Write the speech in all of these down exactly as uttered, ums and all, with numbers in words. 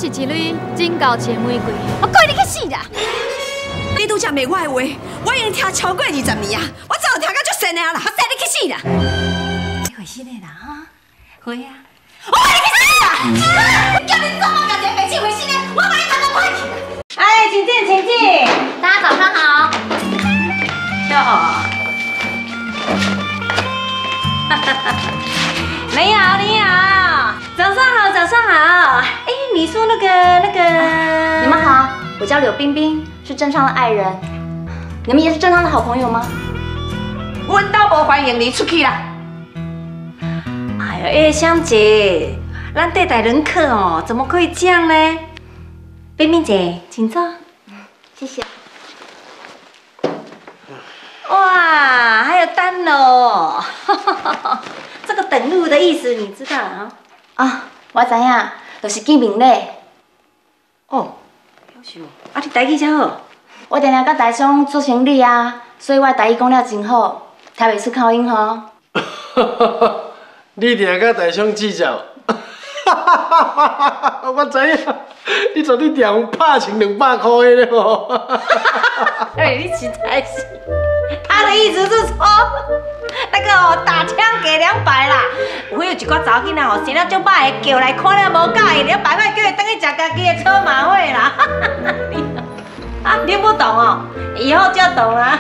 是一缕警告前玫瑰，我赶你去死啦！ 你拄则骂我的话，我已经听超过二十年啊！我早就听到足神的啦，我使你去死啦！ 你回心的啦哈，回啊！ 我使你去死啦！我叫你做梦，叫你白痴回心的，我把你头都快去啦！ 哎，请进，请进，大家早上好。哟，哈哈哈！你好，你好，早上好，早上好。哎，你说那个那个， 啊、你们好，我叫柳冰冰，是郑昌的爱人。你们也是郑昌的好朋友吗？ 阮都无欢迎你出去啦。 哎呀，叶香姐，咱对待人客哦，怎么可以这样呢？冰冰姐，请坐。 谢谢。 哇，还有单哦，这个等路的意思你知道啊？ 啊，我知影，就是见面礼。 哦，夭寿，啊你台语真好。 我定定甲大商做生意啊，所以我台语讲了真好，听袂出口音吼。 你定甲大商计较？我知影，你昨日店拍成两百块的咧吼。 哎，你实在是，他的意思是说，那个哦，打枪给两百啦。有有一寡查某囡仔哦，生了足歹的，叫来看了无介意，两百块叫伊等去食家己的车马费啦。啊，你不懂哦，以后就懂了。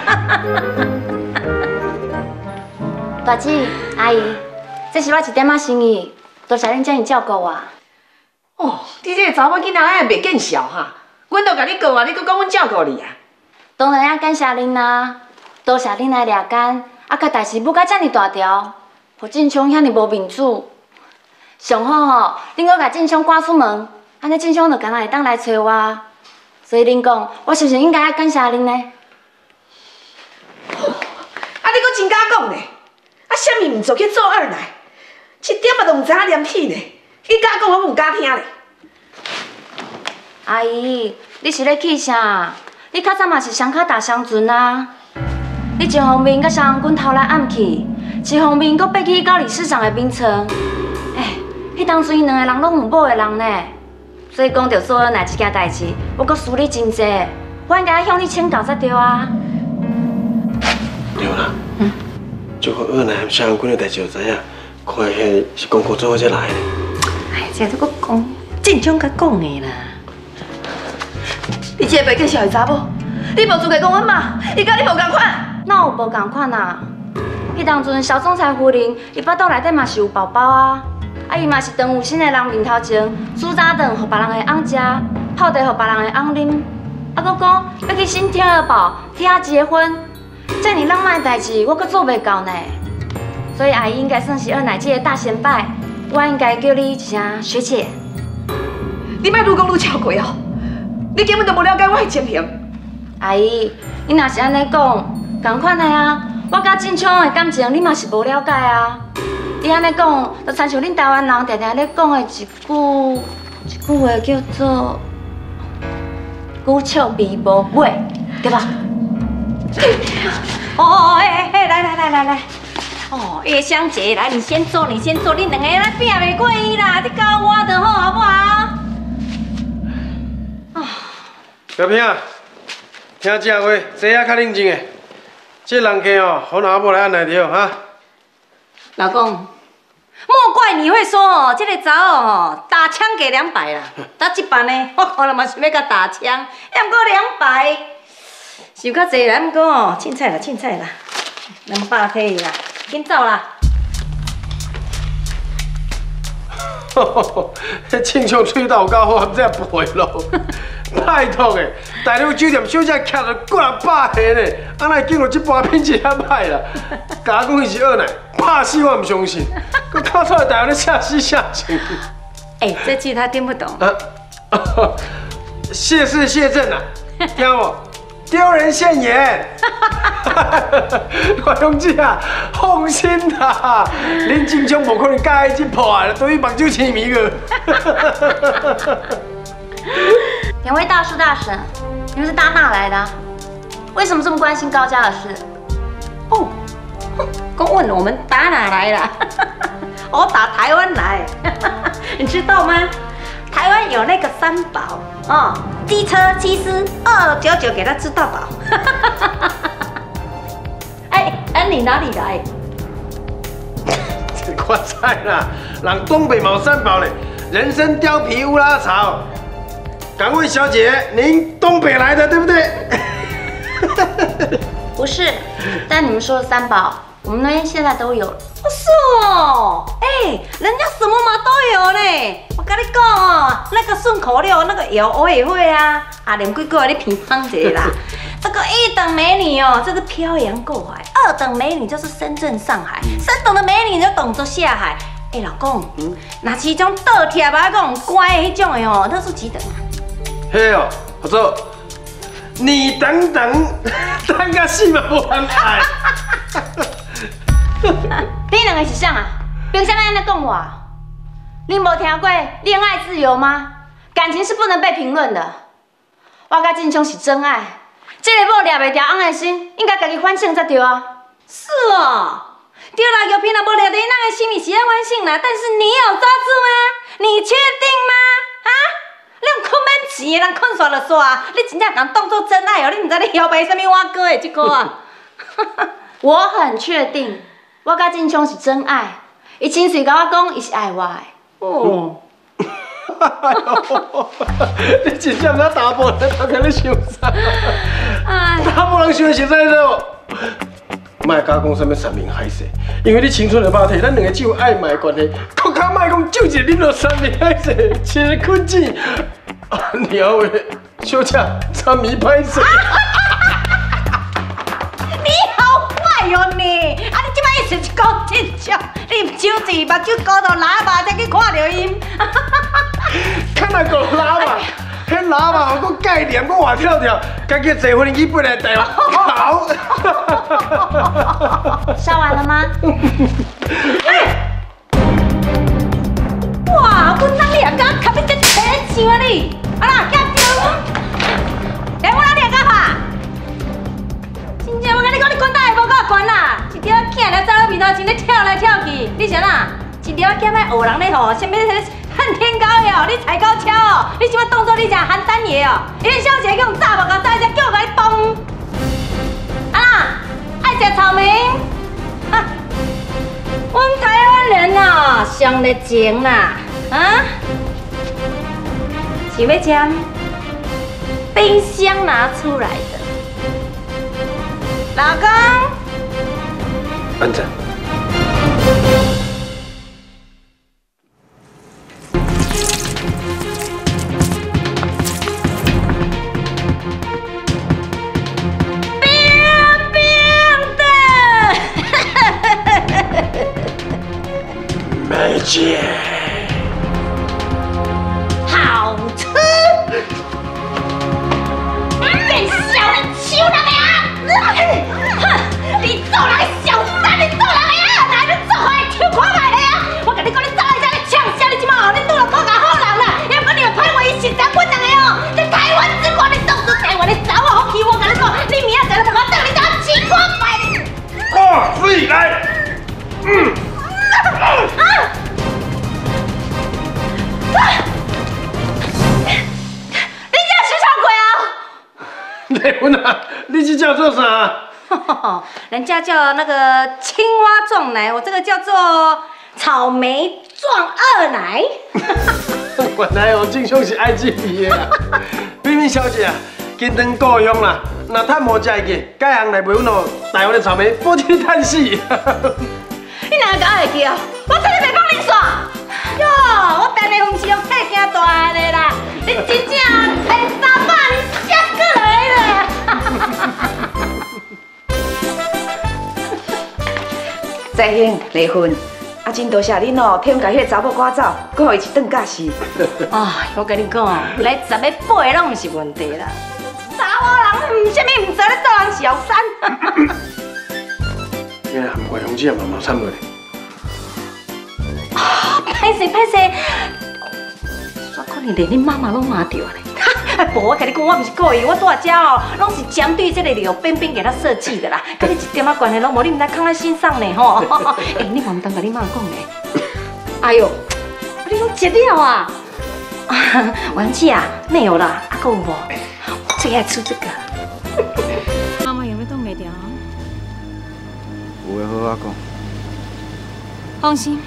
大姐、阿姨，这是我一点仔生意，多谢恁遮尔照顾我。 哦，你这个查某囡仔还袂见笑哈！阮都甲你顾啊，你搁讲阮照顾你啊？ 当然要感谢恁啦，多谢恁来了解，啊，甲大师母甲遮尔大条，互进昌遐尔无面子。上好吼，恁搁甲进昌赶出门，安尼进昌就敢若会当来找我。所以恁讲，我是不是应该要感谢恁呢？ 哦，啊，你搁真敢讲呢？啊，啥物毋做去做二奶？一点仔都毋知影念起呢？你敢讲，我唔敢听咧。 阿姨，你是咧气啥？你较早嘛是双脚踏双船啊！你一方面甲双棍偷来暗去，一方面搁爬去到理事长的眠床。哎，迄当时因两个人拢有某个人呢。所以讲着做二奶这件代志，我搁输你真济，我应该向你请教才对啊。 对啦，嗯，这个二奶和相关的代志就知影，看迄是功课做好才来的。 哎，这都搁讲，正常甲讲的啦。 你这个袂见笑的查某，你无资格讲阮妈，伊甲你无共款。 哪有无共款啊？迄当阵小总裁夫人，伊腹肚内底嘛是有宝宝啊。啊，伊嘛是当有新的人面头前，煮早顿互别人的翁食，泡茶互别人的翁啉，啊，搁讲要去新天鹅堡替他结婚，这么浪漫的代志，我搁做袂到呢。所以阿姨应该算是二奶姐的大先辈，我应该叫你一声学姐。 你莫愈讲愈超过哦，你根本就无了解我的情形。 阿姨，你若是安尼讲，同款的啊，我甲进昌的感情你嘛是无了解啊。你安尼讲，就亲像恁台湾人常常咧讲的一句一句话叫做“久笑微无尾”，对吧？ 哦哦哎哎，来来来来来，哦，叶香姐，来你先坐，你先坐，恁两个来拼袂过伊啦，你教我就好，好不好？ 啊，小平啊，听这话，坐啊较冷静的，这人客哦，好哪无来安内着哈。 老公，莫怪你会说哦，这个查某哦，打枪给两百啦，到这班呢，我可能嘛想要甲打枪，要不过两百，想较济啦，不过哦，凊彩啦，凊彩啦，两百可以啦，紧走啦。 迄庆祝吹到够好，这背咯。拜托诶，大陆酒店小姐徛了过人百个呢，安那见到这般品质遐歹啦？甲我讲伊是二奶，拍死我唔相信，佮靠出来台湾咧吓死吓死。 哎，这句他听不懂。 啊，谢氏谢正啊，听无？丢人现眼。我同志啊，放心啦，恁金枪无可能介意这破啊，对于目睭痴迷个。 两位大叔大婶，你们是搭哪来的？为什么这么关心高家的事？ 哦，公问我们打哪来了？我打台湾来，你知道吗？台湾有那个三宝哦，机车七师二九九给他吃到饱。哎哎，你哪里来？ 我知啦，人东北冇三宝嘞，人参、貂皮、乌拉草。敢问小姐，您东北来的对不对？ 不是，但你们说的三宝，我们那边现在都有了。 是哦，哎，人家什么嘛都有呢。我跟你讲哦，那个顺口溜那个有我也会啊。啊，连贵过来你评判一下啦。这个一等美女哦，就是漂洋过海；二等美女就是深圳、上海；三等的美女就懂得下海。哎，老公，嗯，那其中倒贴啊讲乖的迄种的哦，那是几等啊？ 嘿哦，合作，你等等，等个死嘛无人爱。 你两个是啥啊？凭啥安尼讲我？你无听过恋爱自由吗？感情是不能被评论的。我甲静香是真爱，这个某抓袂牢翁的心，应该家己反省才对啊。 是哦，对啦，药品若无抓到那个心里是要反省啦，但是你有抓住吗？你确定吗？啊？你困免钱的人困煞就煞，你真正敢当作真爱哦？你唔知你摇摆什么蛙哥的这个啊？ 我很确定，我甲静香是真爱，伊亲嘴甲我讲，伊是爱我的。 哦。 你真正唔打波人，他跟你想啥？打波人想的是啥咯？莫甲讲什么山明海誓，因为你青春的肉体，咱两个只有爱买的关系。更加莫讲就一个啉落山明海誓，切困境。你要为小姐沉迷拍摄。 你好坏哟你！啊，你即摆意思是讲真相？你手指目睭高到喇叭才去看到因。 看那个喇叭，迄喇叭有个概念，我活跳跳，家己坐飞机飞来台湾跑。 烧完了吗？ 哇，阮人你也敢卡你这车上啊你？啊啦，夹着，连我哪里也敢拍？真正我跟你讲，你管大会无够管啦！一条囝来走到面头前咧跳来跳去，你想哪？一条囝在学人咧吼，什么恨天高哦，你踩高跷哦，你想要当作你是邯郸爷哦？因为小姐叫炸目甲炸一只叫我甲你崩。啊啦，爱食草莓？啊，阮台湾人哦，上热情啦，啊，是要将冰箱拿出来的。老公， 安怎？ 冰冰的， 梅姐， 好吃。变小的丑人呀！哼，你做人的小三，你做人的呀，哪能做坏抽看卖的呀？我跟你讲，你早来这里呛笑，你即马哦，你拄了考甲好人啦，要不然你会歹话伊实在阮两个哦，在台湾之光，你当作台湾的查某好欺负，我跟你讲，你明仔载就把我等你当情况卖。 哦，所以来，嗯， 啊！啊！你这小小鬼啊！ 雷文啊，你这叫做啥？ 人家叫那个青蛙撞奶，我这个叫做草莓撞二奶。 原来哦，正宗是爱这味的啊！冰冰小姐啊，今顿故乡啦，若趁无食个，改行来卖阮哦台湾的草莓，保证你趁死。 你哪个会记啊？我真係袂帮你耍。哟，我等下唔是用体惊大的啦，你真正哎三百你吓过来了。 再兴离婚，啊真多谢恁哦，替阮家迄个查某赶走，搁互伊一顿假死。 哎，我跟你讲，来十个八个拢唔是问题啦。查某人唔什么唔知咧做人小三。 今日含怪红姐嘛嘛惨过咧。 啊，歹势歹势，煞可能连恁妈妈拢骂着咧。哎，无我跟你讲，我唔是故意，我住遮哦，拢是针对这个刘冰冰给他设计的啦，跟你一点仔关系拢无，你唔知放在心上呢吼。哎，你嘛唔当甲你妈讲咧。哎呦，你拢食了啊？ 王姐啊，没有了，阿公有无？我最爱吃这个。 妈妈有没有冻袂掉？ 有诶，好好讲。 放心，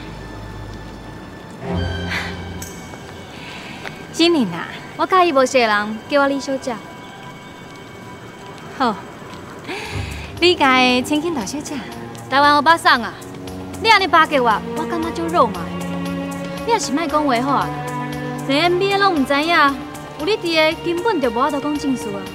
经理啊， 我介意无熟的人叫我李小姐。 好，你家千金大小姐， 台湾欧巴桑啊，你安尼巴结我，我感觉就肉麻。你也是莫讲话好啊，连 M B A 拢唔知影，有你伫个根本就无法度讲正事啊。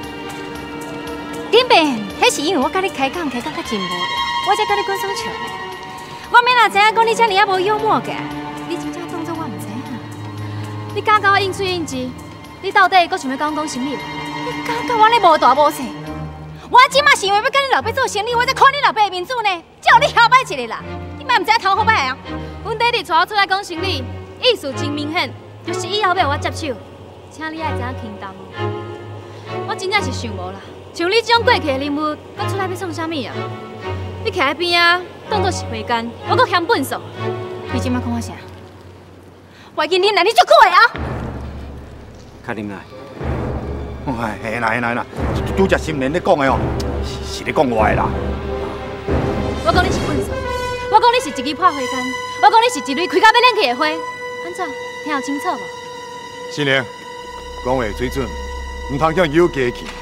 顶边，迄是因为我甲你开讲开讲较真无聊，我才甲你讲爽笑的。我免若知影讲你遮尔啊无幽默感，你真正当作我唔知影。 你敢甲我应水应字？你到底搁想要甲我讲什么？ 你敢甲我咧无大无小？我即马是因为要甲你老爸做生意，我才看你老爸的面子呢，叫你晓摆一个啦。你莫唔知影头好摆啊？ 阮爹哋带我出来讲生意，意思真明显，就是以后要我接手，请你爱知影轻重哦。我真正是想无啦，像你这种过去的人物，搁出来要创啥物啊？你徛喺边啊，当作是会干，我搁嫌笨手。 你即马讲我啥？我今天来你足久的啊！ 卡啉来。 哎，嘿啦嘿啦嘿啦，拄只心莲咧讲的哦，是是咧讲我的啦。 我讲你是笨手，我讲你是一支破花干，我讲你是一蕊开甲要冷去的花，安怎听有清楚无？ 心莲，讲话水准，唔通叫有家去。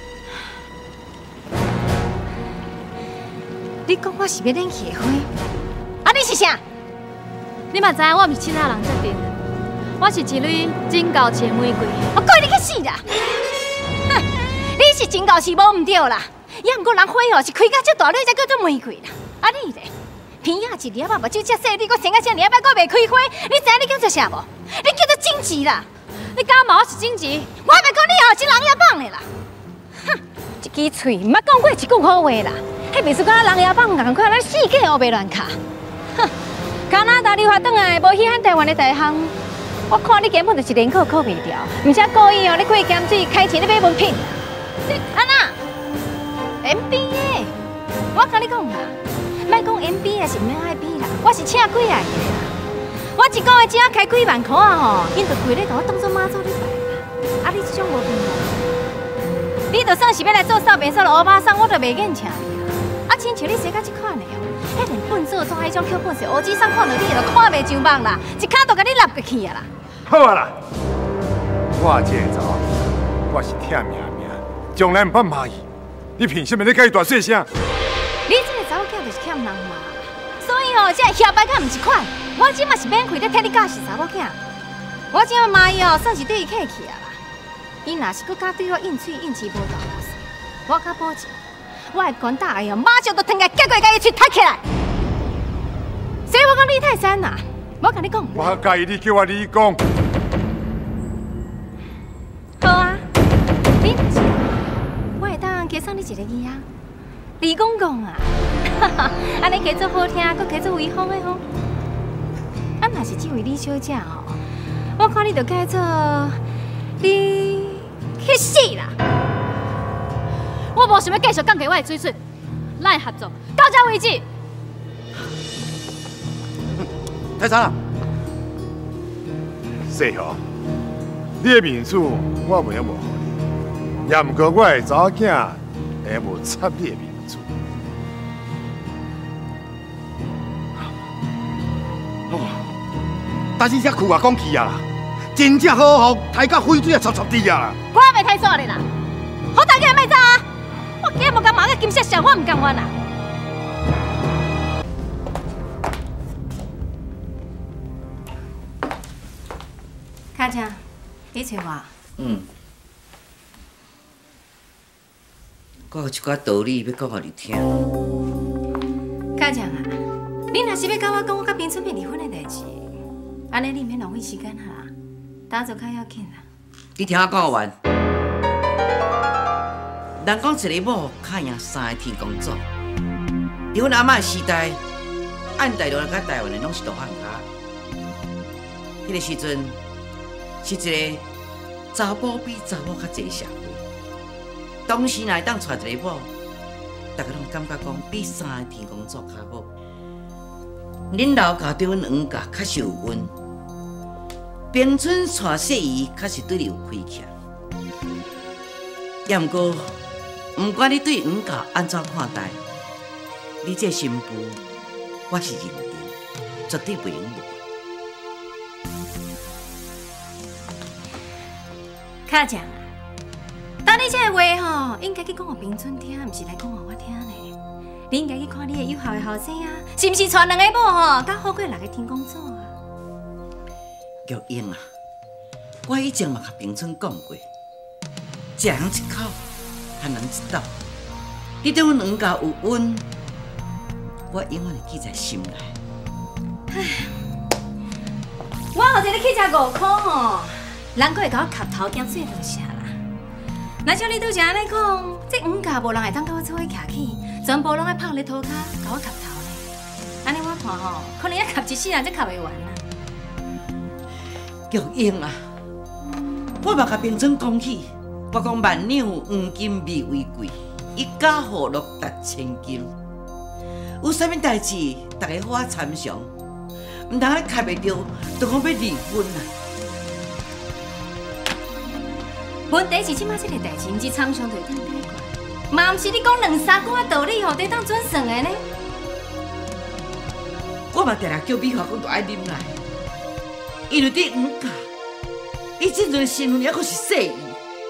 你讲我是要冷去的花，啊你是啥？ 你嘛知影我毋是其他人决定的，我是一蕊真高切玫瑰。 我怪你去死啦！哼，你是真高是无唔对啦，也毋过人花哦是开甲遮大蕊才叫做玫瑰啦。啊你咧，偏呀一粒啊目睭遮细，你搁生啊遮尔摆，搁袂开花，你知影你叫做啥无？你叫做荆棘啦！ 你敢骂我是荆棘？ 我袂讲你哦是狼牙棒的啦！哼，一支嘴毋捌讲过一句好话啦，迄袂输敢狼牙棒共款，咱四界黑白乱卡。哼，加拿大留学转来，无稀罕台湾的大项。我看你根本就是人口考袂掉，而且故意哦，你过咸水开钱咧买文凭。你安那 M B A， 我甲你讲啦，莫讲 M B A 是免爱 B 啦，我是请几个啦。我一个月只要开几万块啊吼，因就规日甲我当做妈祖咧拜啦。啊，你这种无凭啦，你就算是要来做扫便所的欧巴桑，我都袂瘾请你啊。啊，亲像你生到这款的哦，迄连笨手装迄种扣本事，乌鸡上看到你就看袂上网啦，一骹都甲你立过去啊啦。 好啊啦，我这个查某，我是疼命命，从来唔捌骂伊。你凭什么咧甲伊大细声？ 你这个查某囝就是欠人骂，所以吼，这下摆甲唔一款。我即马是免费咧替你教是查某囝，我即马骂伊哦，算是对伊客气啊啦。伊若是搁敢对我应嘴应气无大无小，我敢保证，我会管打伊哦，马上就腾个结过甲伊喙踢起来。所以我讲李泰山呐，我甲你讲， 我介意你叫我李讲。 好啊，你若是，我会当加送你一个字啊，李公公啊，哈哈，安尼加做好听，搁加做威风的吼。啊，若是这位李小姐吼，我看你就改做你去死啦！ 我无想要继续降低我的水准，咱合作到这为止。 泰山啊，细豪，你的面子我袂晓无好你，也毋过我的查某囝会无插你的面子。哦，但是这句话讲起啊啦，真正好好，抬到水水也插插滴啊啦。 我也袂太爽的啦，好大家莫走啊！我今日无敢骂个金色小，我唔甘愿啦。卡姐，你找我？ 嗯，我有一寡道理要讲互你听。 卡姐啊，你若是要甲我讲我甲冰春妹离婚的代志，安尼你免浪费时间哈，打走较要紧啦。 你听我讲完。人讲一个某较赢三个天公祖，伫阮阿嬷的时代，按大陆甲台湾的拢是大汉脚。迄个时阵。是一个查甫比查某较济社会，当时若会当娶一个某，大家拢感觉讲比三个天公祖较好。恁老家对阮黄家确实有恩， 冰村娶小姨，确实对你有亏欠。也毋过，毋管你对黄家安怎看待，你这新妇，我是认定，绝对袂用无。 卡酱啊，当你这个话吼，应该去讲互冰村听，毋是来讲互我听呢。你应该去看你的有效的后生啊，是毋是带两个某吼，甲好过六个天公祖啊？ 玉英啊，我以前嘛甲冰村讲过，食人一口，还人一斗。你对阮两家有恩，我永远会记在心内。 唉，我后日你去食五块吼，人佫会甲我磕头兼做多谢啦。若像你拄则安尼讲，这黄家无人会当甲我做伙徛起，全部拢爱拍咧涂骹，甲我磕头咧。安尼我看吼，可能要磕一世人才磕袂完啦。 玉英啊，我嘛甲冰村讲起，我讲万两黄金未为贵，伊假货落达千金。有啥物代志，大家好啊参详，毋通咧开袂着，就讲要离婚啊。 问题是即摆即个代志，毋是参详就会当解决，嘛毋是你讲两三句道理吼，得当准算的呢。 我嘛定定叫美华讲都爱啉来，因为伫黄家，伊即阵身份还阁是细姨。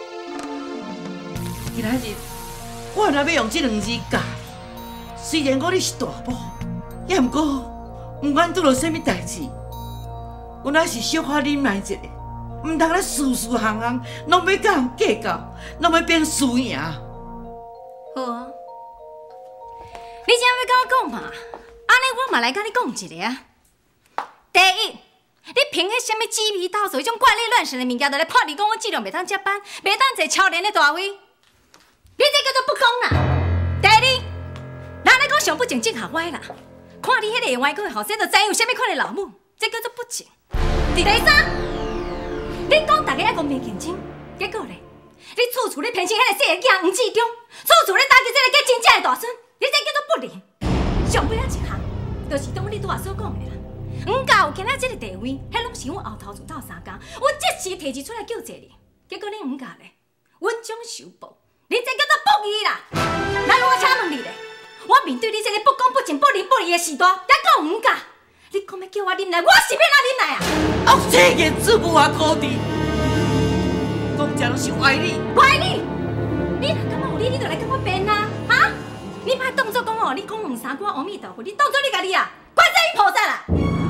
今仔日我若要用即两字教你，虽然我你是大母，也毋过，毋管拄到啥物代志，我若是小可忍耐一下，毋通咧事事项项拢要甲人计较，拢要变输赢。 好啊，你怎要甲我讲嘛？安尼我嘛来甲你讲一个啊。第一，你凭迄什么鸡皮倒手，迄种怪力乱神的物件，就来破你讲我质量袂当接班，袂当坐超人的大位，你这叫做不公啦。第二，人来讲上不正正下歪啦，看你迄个歪口的后生，就知有啥物款的老母，这叫做不正。第三，你讲大家爱公平竞争，结果咧，你处处咧偏心迄个细个囝黄志忠，处处咧打击这个家真正的大孙，你这叫做不仁。上尾啊一项，就是当你拄仔所讲的啦。黄家有今仔这个地位，迄拢是阮后头厝斗相共，我即时提起出来救济你，结果恁黄家咧稳中求报，你这叫做不义啦！来，我请问你咧，我面对你这个不公不正、不仁不义的时代，还讲黄家，你讲要叫我忍耐，我是要哪忍耐啊？ 恶切言之无啊可敌，讲这拢是歪理。 歪理？你若感觉有理，你就来跟我辩啊！哈？你莫当作讲哦，你讲两三句阿弥陀佛，你当作你家己啊，观世音菩萨啦！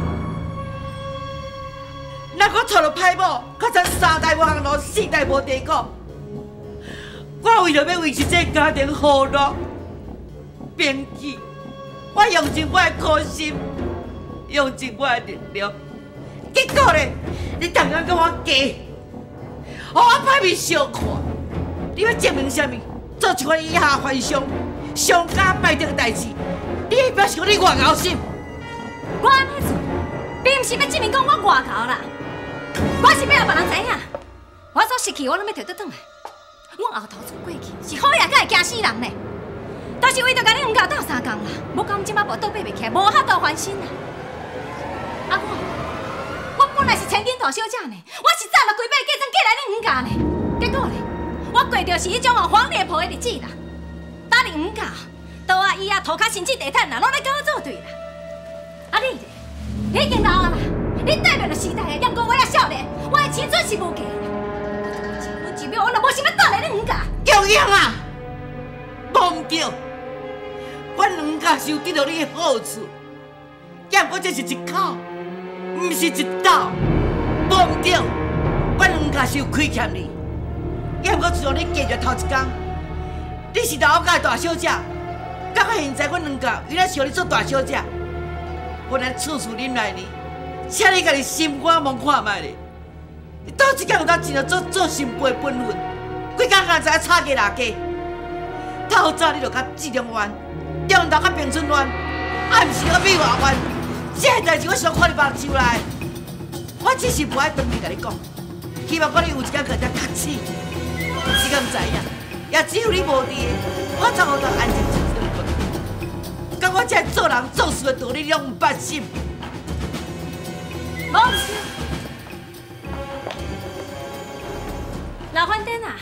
若我娶了歹某，较才三代无行路，四代无地顾。我为了要维持这个家庭和乐，编剧，我用尽我的苦心，用尽我的力量，结果咧，你同样跟我假，互我歹面相看。你要证明啥物？做一款以下犯上、伤家败德的代志，你会表示讲你外交心？ 我安尼做，并毋是要证明讲我外交啦，我是要让别人知影，我所失去我拢要摕倒转来。我后头厝过去是好野，才会惊死人呢，都是为着甲你黄家斗相共啦。无讲即摆无倒爬袂起来，无法度翻身啦。啊我，我本来是千金大小姐呢，我是早就规辈嫁妆嫁来你黄家呢，结果咧，我过着是迄种哦黄脸婆的日子啦。打你黄家，刀啊椅啊涂骹甚至地毯啦，拢来跟我作对啦。啊你咧，你已经老啊啦，你代表着时代的，也毋过我也少年，我的青春是无价的。一秒我若无想要倒来你黄家。 玉英啊，无唔对，阮黄家是有得到你的好处，也毋过这是一口，毋是一斗。无唔对，阮黄家是有亏欠你，也毋过自从你嫁入头一天，你是老家的大小姐，到到现在阮黄家原来是让你做大小姐，本来处处忍耐你，请你家己心肝望看卖咧。你倒一天有当尽到做做新妇的本分，规工刚才吵架拉架，透早你就甲志中冤，中昼甲平春冤，暗时甲美华冤，这个代志我想看你目睭内。我只是不爱当面甲你讲，希望我你有一天更加较醒，是敢知影？也只有你无伫，我才有当安静静生活。甲我这做人做事的道理，你拢唔捌心。 无毋是。 啊！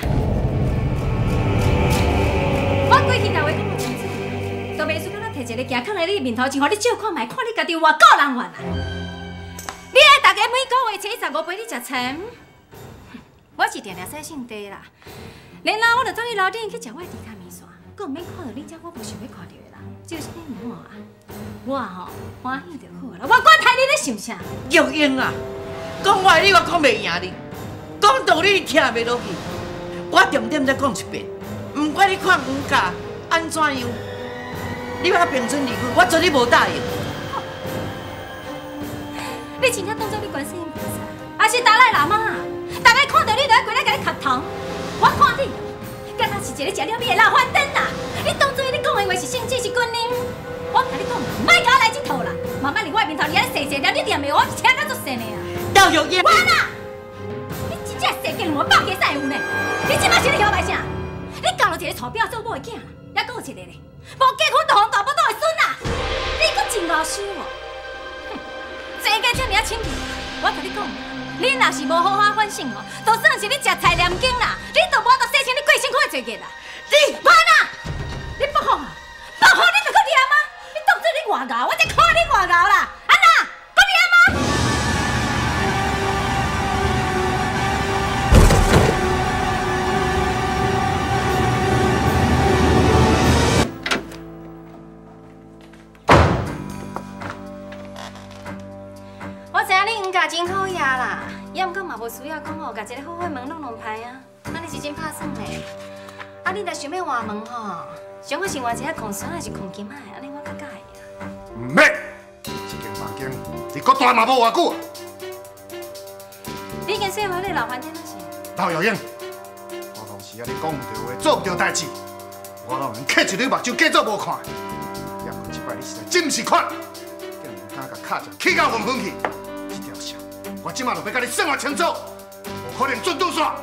我过去甲话讲无清楚，都袂输到咱摕一个镜放在你面头前，互你照看卖，看你家己有偌够人缘啊！你爱大家每个月请十五陪你食餐，我是定定洗性地啦。然后我就走去楼顶去食我的猪脚面线，佮毋免看到你遮我无想要看到的人，就是你啊！我吼欢喜就好啦，我管他你咧想啥？ 玉英啊，讲我的你我讲袂赢你，讲道理你听袂落去。我重点再讲一遍，唔管你看黄家安怎样，你要平准离婚，我绝对无答应。 你真正当作你关心平啥？还是达赖喇嘛啊？大家看到你就要过来甲你磕头。我看你，敢若是一个食了米的老反灯啦！你当作你讲的话是圣旨是观念。我甲你讲，莫甲我来这套啦！慢慢伫我面头，你安细细了，你念袂我请甲足细呢啊！ 赵玉英， 我啦，你真正世界两百家才有呢！你即摆是咧摇摆啥？你交了一个臭婊做某的囝啦，还佫有一个咧，无结婚就互大伯倒的孙啦！你佫真老羞哦！哼，世界这尔清贫，我甲你讲。你若是无好好反省哦，就算是你食菜念经啦，你都无得洗清你过身躯的罪孽啦。你潘啊，你不好啊，不好你就去念啊！你当作你外熬，我才看你外熬啦。安娜，去念啊！我知影你黄家真好野啦。也毋过嘛无需要讲吼，甲一个好伙门弄弄歹啊，安尼是真拍算嘞。啊，你若想要换门吼，上好是换一个空山还是空金仔，安尼我较介意啦。 唔免，这间房间你搁住嘛无偌久啊？ 你已经说话你老翻天了是？ 陶玉英，我当时啊你讲唔对话，做唔对代志，我老能刻一对目睭假做无看。也过即摆你实在真唔是款，竟然敢甲卡只起到昏昏去，这条线。我即马就要甲你算清楚，无可能准拄煞。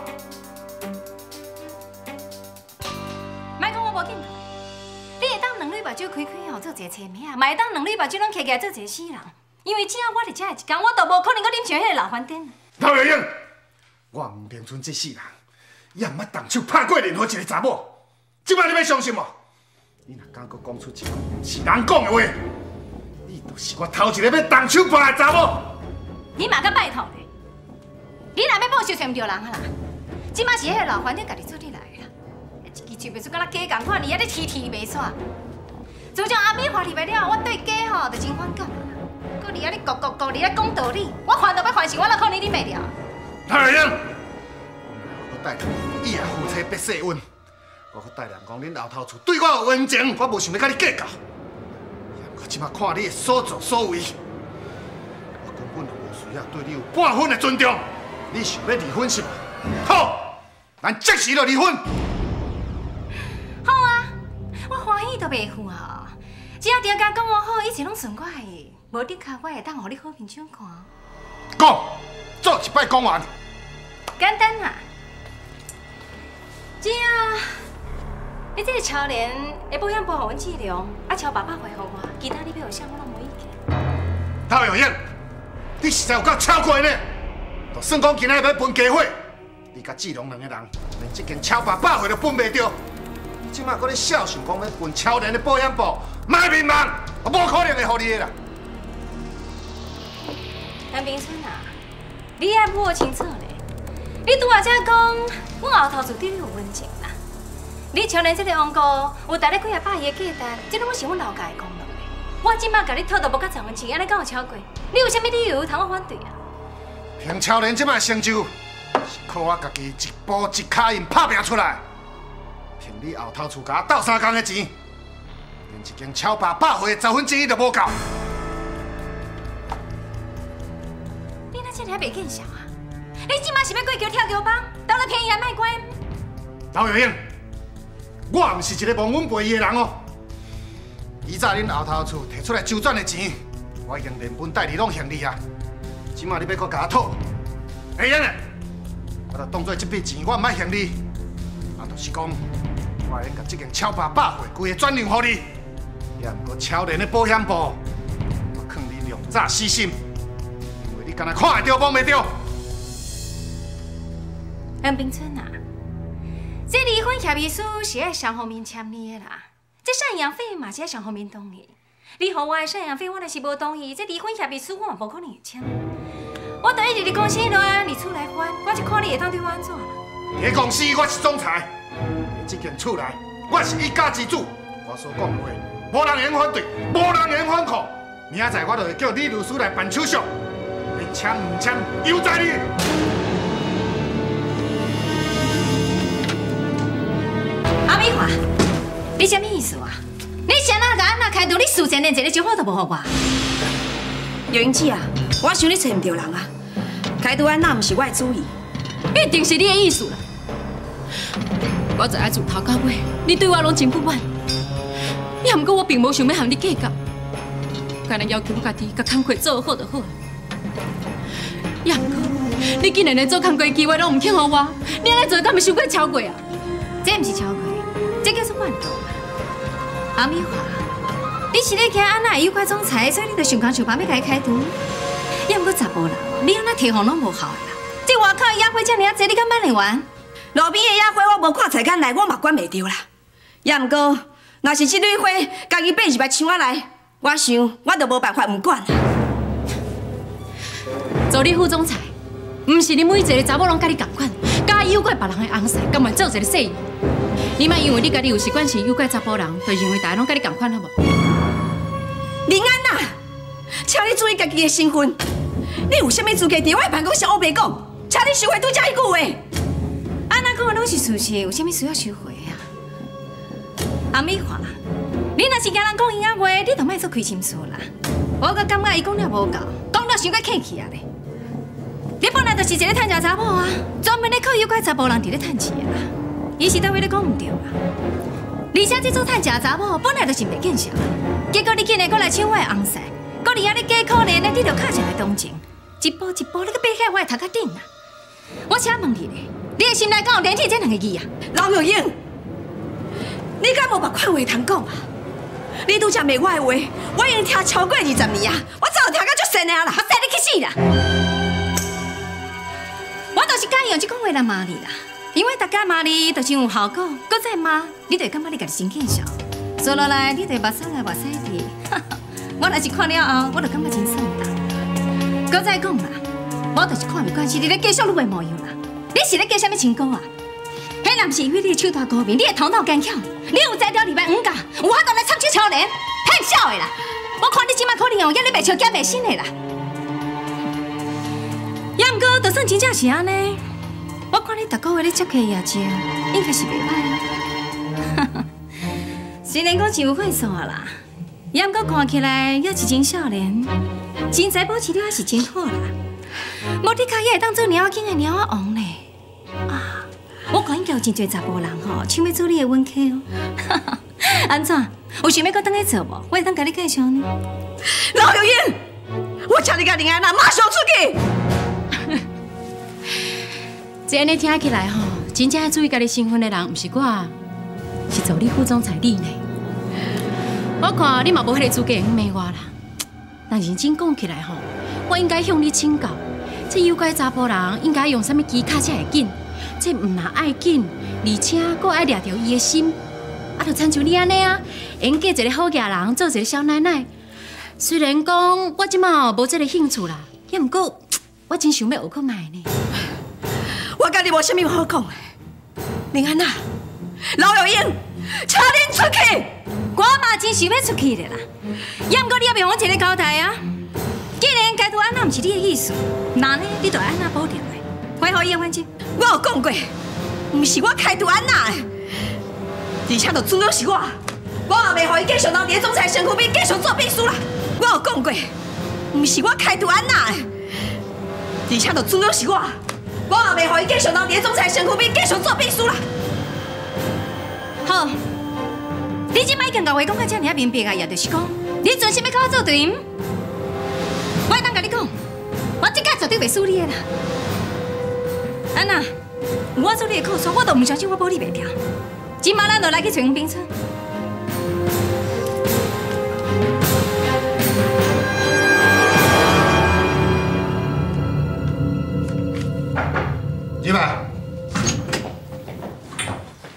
莫讲我无紧，你会当两蕊目睭开开吼做一个青命，嘛会当两蕊目睭拢开起来做一个死人。因为只要我伫遮的一天，我都无可能搁啉像迄个老番颠。 陶月英，我唔平存这世人，也毋捌动手拍过任何一个查某。即摆你要相信无？你若敢搁讲出一句唔是人讲的话，你就是我头一个要动手拍的查某。 你嘛甲拜托咧！你若要报仇找唔着人啊啦！即马是迄个老番仔家己做你来的啦，一支嘴袂出甲咱鸡共款，你还咧啼啼袂煞。自从阿美花入来了，我对鸡吼就真反感啦。搁你还咧咕咕咕，你咧讲道理，我烦都要烦死，我哪可能忍袂了？ 太阳，我带头以后夫妻别世恩，我搁带人讲恁后头厝对我有恩情，我无想要甲你计较。我即马看你的所作所为。我就无需要对你有半分的尊重，你想要离婚是吗？好，咱即时就离婚。 好啊，我欢喜都袂负啊！只要条件讲我好，一切拢顺我的，无顶卡我会当互你好面相看。 讲，做一摆讲完。 简单啊，只要你这个超联会保险保互阮质量，啊，超爸爸回互我，其他你要有啥我拢无意见。 陶有燕。你实在有够超过呢！就算讲今仔要分家伙，你甲志龙两个人连这间超百百岁都分袂着。你即马搁咧笑想讲要分超人的保险部，卖面盲，无可能会互你的啦。 杨冰春啊，你也摸清楚咧。你拄仔才讲，阮后头厝对你有温情啦。你超人这个王哥有带咧几啊百亿的价单，这拢是阮老家的功劳。我即摆甲你讨到无甲十分钱，安尼敢有超过？你有啥物理由通我反对啊？ 凭超人即摆成就，是靠我家己一步一脚印打拼出来。凭你后头厝甲我斗三工的钱，连一间超百百岁的十分之一都无够。 你那这里还袂见笑啊？你即摆是要过桥跳桥帮，当然便宜也卖乖。 陶有英，我毋是一个忘恩背义的人哦。以早恁后头厝摕出来周转的钱，我已经连本带利拢还你啊！即马你要搁甲我讨，会用的，我就当做这笔钱我毋爱还你。啊，就是讲，我会甲这间超百百岁规个转让予你，也毋过超人的保险部，我劝你两诈死心，因为你敢若看会着摸袂着。 杨冰春啊， 这离婚协议书是爱双方面签字的啦，这赡养费嘛是爱双方面同意。你予我的赡养费，我若是无同意，这离婚协议书我嘛无可能会签。我等一日你公司乱，你厝来还，我就看你会当对我安怎啦。 伫公司我是总裁，这间厝内我是一家之主，我所讲的话，无人会反对，无人会反抗。明仔载我就会叫李律师来办手续，你签唔签由在你。 阿美华，你什么意思啊？你谁哪甲安娜开除？你事前连一个招呼都无予我。 刘英姐啊，我想你找唔对人啊，开除安娜唔是我的主意， 一定是你的意思啦。我知影自头到尾，你对我拢真不满，也毋过我并无想要和你计较。干那要求我家己甲工课做好就好了。也毋过，你竟然连做工课的机会拢唔肯予我，你安尼做敢会伤过超过啊？ 这毋是超过，这叫做怨妒。阿美华，你是咧惊安娜会有怪总裁，所以你就想讲想办要甲伊开除。也毋过查甫人，你安那提防拢无效的啦。这外口的野花遮尔济，你敢办得完？ 路边的野花我无看菜间来，我嘛管袂着啦。也毋过，若是这蕊花家己爬入来墙仔内。我想，我就无办法唔管啦。 做你副总裁，唔是你每一个查某拢甲你同款，甲诱拐别人的翁婿，甘愿做一个生意。你莫因为你家己有习惯性诱拐查甫人，就认为大家拢甲你同款，好无？ 林安娜，请你注意家己的身份。你有啥物资格伫我的办公室黑白讲？请你收回拄则一句话。 安娜讲的拢是事实，有啥物需要收回啊？阿美华。你若是惊人讲伊仔话，你就莫做亏心事啦。我阁感觉伊讲了无够，讲了伤过客气啊咧。你本来就是一个趁钱查某啊，专门咧靠诱拐查甫人伫咧趁钱的啦。伊是倒位咧讲唔对啦。而且这做趁钱查某本来就是袂见效，结果你竟然阁来抢我的翁婿，阁伫遐咧假可怜咧，你着卡起来同情，一步一步你阁爬起我的头壳顶啊！我请问你咧，你的心内敢有连起这两个字啊？ 老玉英，你敢无别款话通讲啊？你拄则骂我的话，我已经听超过二十年啊！我早就听到足神啊啦！ 我使你去死啦！我就是介意用这讲话来骂你啦，因为大家骂你就真有效果，搁再骂你就会感觉你家己真见笑，做落来你就目屎来目屎滴。我若是看了后，我就感觉真爽啦。搁再讲啦，我就是看袂惯是你咧继续撸的模样啦。你是咧计啥物成果啊？迄若不是因为你的手大高明，你的头脑坚强，你有才调入来五甲，有法度来参手超人，骗笑的啦！我看你即摆可能哦，也你袂笑假袂信的啦。也毋过，就算真正是安尼，我看你逐个月咧接客业绩，应该是袂歹啊。虽然讲是有岁数啊啦，也毋过看起来也是真少年，身材保持了也是真好啦。无你家也会当做鸟仔囝的鸟仔王呢啊！我看应该有真侪查甫人吼，想要做你的稳客哦。安怎？有想要搁等去做无？我会当甲你介绍呢。 老有英，我请你甲林安娜马上出去。 这安尼听起来吼，真正爱注意家己身份的人，毋是我，是助理副总裁你呢。我看你嘛无迄个资格骂我啦。但认真讲起来吼，我应该向你请教，这诱拐查甫人应该用啥物技巧才会紧？这唔但爱紧，而且佫爱掠着伊的心。啊，就亲像你安尼啊，演嫁一个好嫁人，做一个小奶奶。虽然讲我即马无这个兴趣啦，也毋过我真想要学看卖呢。 我甲你无啥物好讲的，林安娜，老有英，请恁出去。 我嘛真想要出去的啦，也毋过你也别往一个交代啊。既然该拄安那毋是你的意思，那呢你就安那保掉的，还好伊的反正。 我有讲过，毋是我开除安娜的，而且就主要是我，我也袂互伊继续当第一总裁身躯边继续做秘书啦。我有讲过，毋是我开除安娜的，而且就主要是我，我也袂互伊继续当第一总裁身躯边继续做秘书啦。 好，你即摆已经甲话讲到遮尔明白啊，也就是讲，你专心要甲我做对。我会当甲你讲，我即届绝对袂输你的啦。安娜，有我做你的靠山，我都唔相信我保你袂掉。今晚咱就来去找黄冰村。 入来。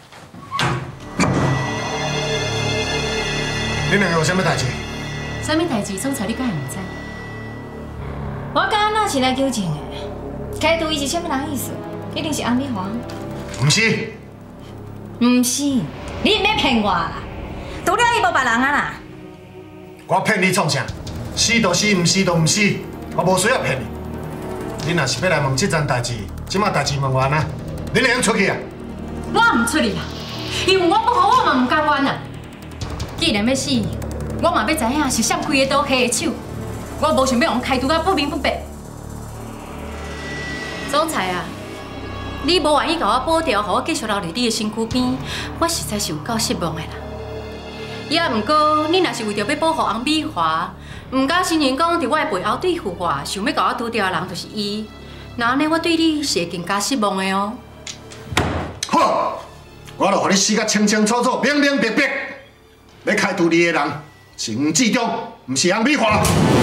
有啥物代志？ 啥物代志？总裁你敢会唔知？我甲安娜是来纠正的。开除伊是啥物人意思？一定是安美华。 唔是。 唔是，你唔要骗我啦！除了伊无别人啊啦。 我骗你创啥？死就死，唔死就唔死，我无需要骗你。你若是要来问这件代志，即马代志问完啊，你会用出去啊？ 我唔出去啦，因为我不好，我嘛唔甘愿啊。既然要死，我嘛要知影是谁开的刀下的手，我无想要用开除啊不明不白。总裁啊，你无愿意甲我保钓，互我继续留伫你的身躯边，我实在是有够失望的啦。也毋过，你若是为着要保护洪美华，唔敢承认讲伫我的背后对付我，想要甲我除掉的人就是伊，那安尼我对你是会更加失望的哦。 好，我著互你死甲清清楚楚、明明白白。要开除你的人是吴志忠，唔是洪美华。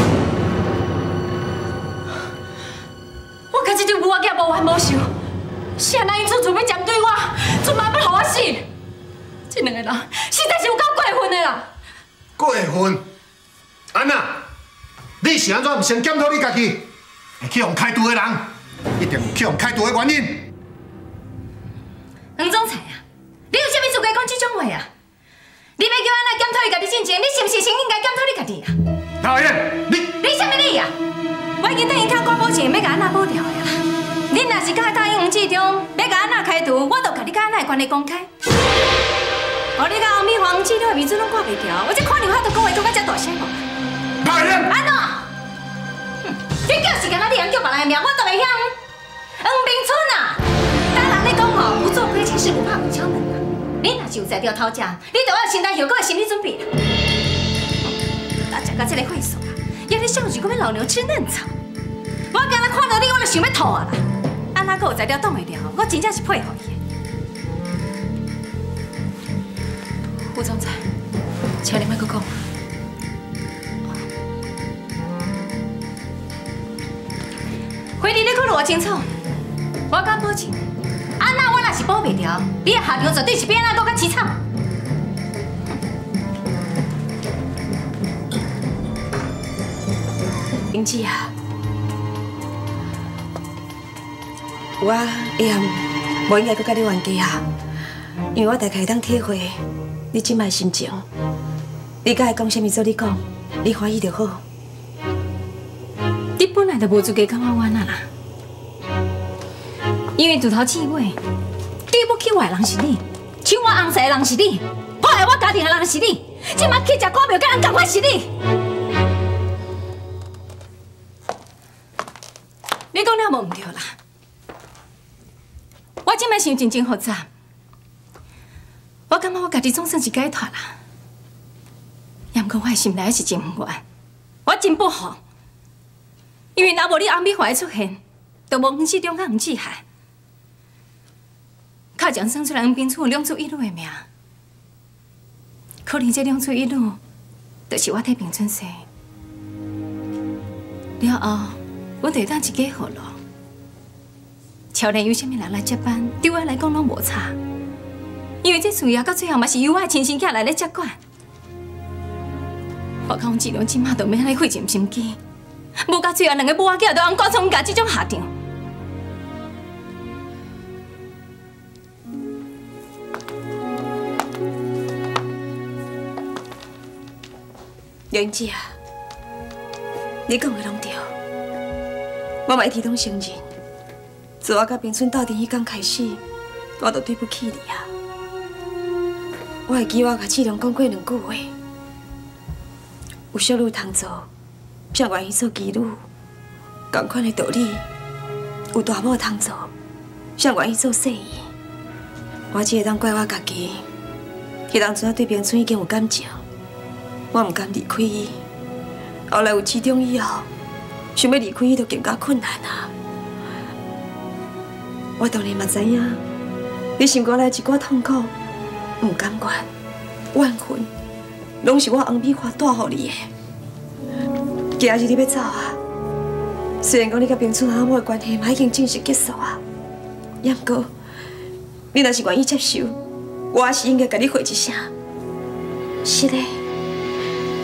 我甲这条牛仔囝无冤无仇，是安那因厝准备针对我，准嘛要互我死。这两个人实在是有够过分的啦！ 过分？安娜，你是安怎唔先检讨你家己？会去用开除的人，一定有去用开除的原因。 黄总裁啊，你有啥物资格讲这种话啊？你要叫安娜检讨伊家己进前，你是不是先应该检讨你家己啊？ 讨厌，你你啥物理啊？我已经等因靠挂保证，要甲安娜保掉的啦。你若是敢答应黄志忠，要甲安娜开除，我就甲你甲安娜的关系公开。哦，你甲洪美华、黄志忠的面子拢挂袂掉，我这看电话都讲话讲到遮大声无？ 讨厌！ 安怎？哼，这叫是干那你人叫别人的名，我都袂晓。黄明春啊，当人咧讲吼，不做亏心事，不怕鬼敲门啊。你若是有在钓讨价，你就要承担后果的心理准备啦。大家到这个会所啊，也咧想是讲要老牛吃嫩草。我今日看到你，我就想要吐啊啦！安那个有在钓挡袂了，我真正是配合伊。副总裁，请你莫搁讲。回你你看偌清楚，我敢保证，安那我若是保袂掉，你的下场绝对是比安那搁较凄惨。英姊啊， 我会暗无应该搁甲你冤家啊，因为我大概会当体会你即摆心情。你甲伊讲啥物做你讲，你欢喜就好。 你本来就无资格感觉冤啊啦，因为自头至尾，对不起我的人是你，抢我红色的人是你，破坏我家庭的人是你，即摆去食股票甲人共款是你。你讲了无唔对啦，我即摆想真真复杂，我感觉我家己总算是解脱啦。也毋过我的心内是真不愿，我真不好。因为若无你洪美华的出现，就无黄志忠甲黄志海，靠将生出来黄冰厝两出一路的命，可能这两出一路，就是我替平春生。了后，阮就会当一家好咯。超然有啥物人来接班，对我来讲拢无差，因为这事业到最后嘛是由我亲生囝来咧接管。我讲志忠即马都免来费尽心机。无到最后，两个母仔囝都按高从家这种下场。 英姊啊，你讲的拢对，我嘛一直拢承认，自我甲平春斗阵迄天开始，我就对不起你啊。我会记我甲志良讲过两句话，有小女通做。才愿意做妓女，同款的道理，有大某通做，才愿意做生意。我只会当怪我家己，迄当初我对平春已经有感情，我唔甘离开伊。后来有志忠以后，想要离开伊就更加困难啊！我当然嘛知影，你心肝内一寡痛苦、唔甘愿、怨恨，拢是我洪美华带予你的。今日你要走啊？虽然讲你甲平春阿母的关系嘛已经正式结束啊，也毋过你若是愿意接受，我也是应该甲你回一声。是的，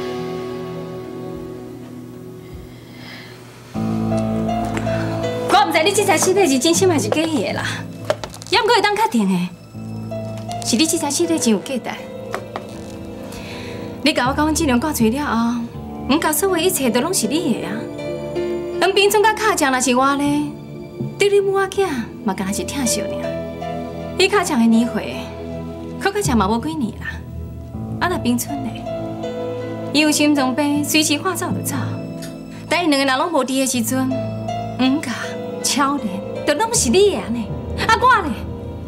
唔知你这台四个是真心还是假的啦。也毋过会当确定的，是你这台四个真有价值。你甲我讲质量挂嘴了后，唔甲所有一切都拢是你的啊。黄冰村甲卡强若是我咧，对你母仔囝嘛敢若是疼惜尔。伊卡强的年岁，可卡强嘛无几年啦。啊，那冰村咧，伊有心脏病，随时话走就走。但伊两个人拢无伫的时阵，黄甲、超莲，都拢是你的安尼。啊，我咧。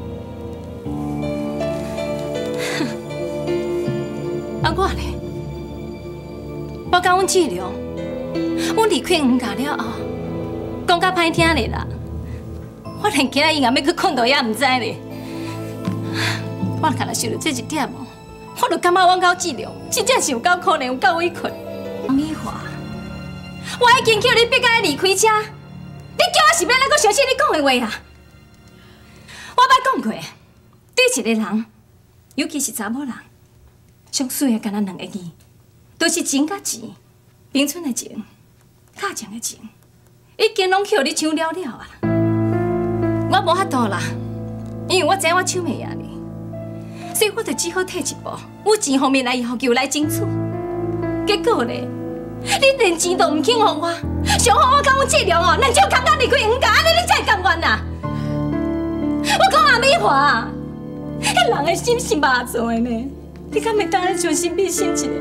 啊，我咧，我甲阮志良，阮离开黄家了后，讲甲歹听咧啦，我连今仔伊若要去困倒也毋知咧。我若若想到这一点哦，我就感觉阮到志良真正是有够可怜，有够委屈。美华，我已经叫你别甲离开车，你叫我是要哪个相信你讲的话啊？我捌讲过，对一个人，尤其是查某人。 上水的，敢若两个字，都是情甲钱。冰村的情，卡强的情，已经拢叫你抢了了啊！我无法度啦，因为我知我抢袂赢你，所以我就只好退一步，有钱方面来要求来争取。结果咧，你连钱都唔肯给我，想让我甲阮志良哦，咱就刚刚离开黄家，安尼你才会甘愿啊？我讲阿美华，迄人的心是肉做的呢。 你敢袂当咧将心比心一下？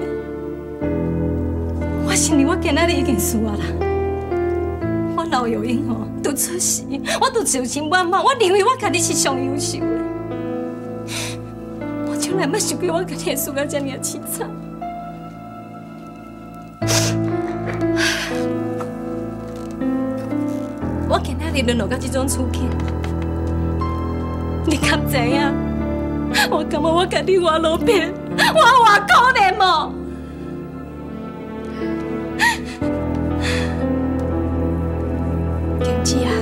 我承认我今仔日已经输啊啦！我老有英哦，都出事，我都受尽万骂。我认为我家己是上优秀的，我从来没想过我家己会输到这么凄惨。我今仔日沦落到这种处境，你敢知影？ 我感觉我家己偌路边，我偌可怜哦！ 强子啊，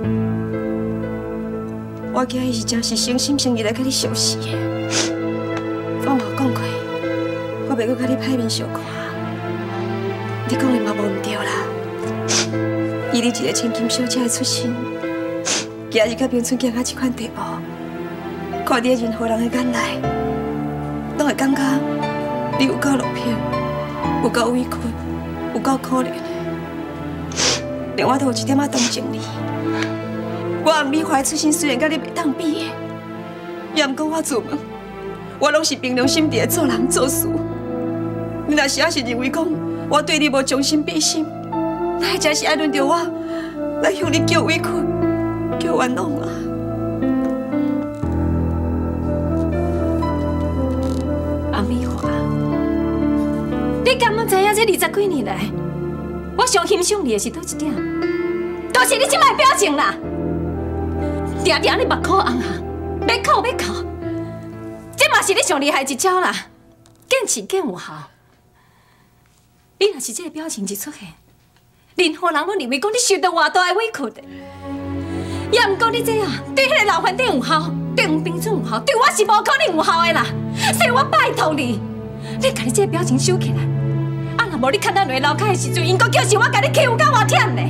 我今日是真是诚心诚意来甲你相识的。我有讲过，我袂阁甲你歹面相看。你讲的嘛无毋对啦。以你一个千金小姐的出身，今日甲冰村行到这款地步。 看你任何人的眼内，拢会感觉你有够落魄，有够委屈，有够可怜的，连我都有一点仔同情你。我和美华的出身虽然甲你袂当比，也毋过我自问，我拢是凭良心伫做人做事。你若是还是认为讲我对你无将心比心，那还真是爱轮到我来向你叫委屈、叫冤枉啊！ 阿美华，你敢毋知影这二十几年来，我上欣赏你的是倒一点？都是你即摆表情啦，定定你目眶红啊，要哭要哭，这嘛是你上厉害一招啦，见钱见有效。你若是这个表情一出现，任何人拢认为讲你受到偌大的委屈的，也毋过你这样对迄个老饭店有效。 对黄冰村有效，对我是无可能有效的啦。所以我拜托你，你家己这个表情收起来。啊，若无你看到落楼骹的时阵，因阁叫是我家己欺负到我忝呢。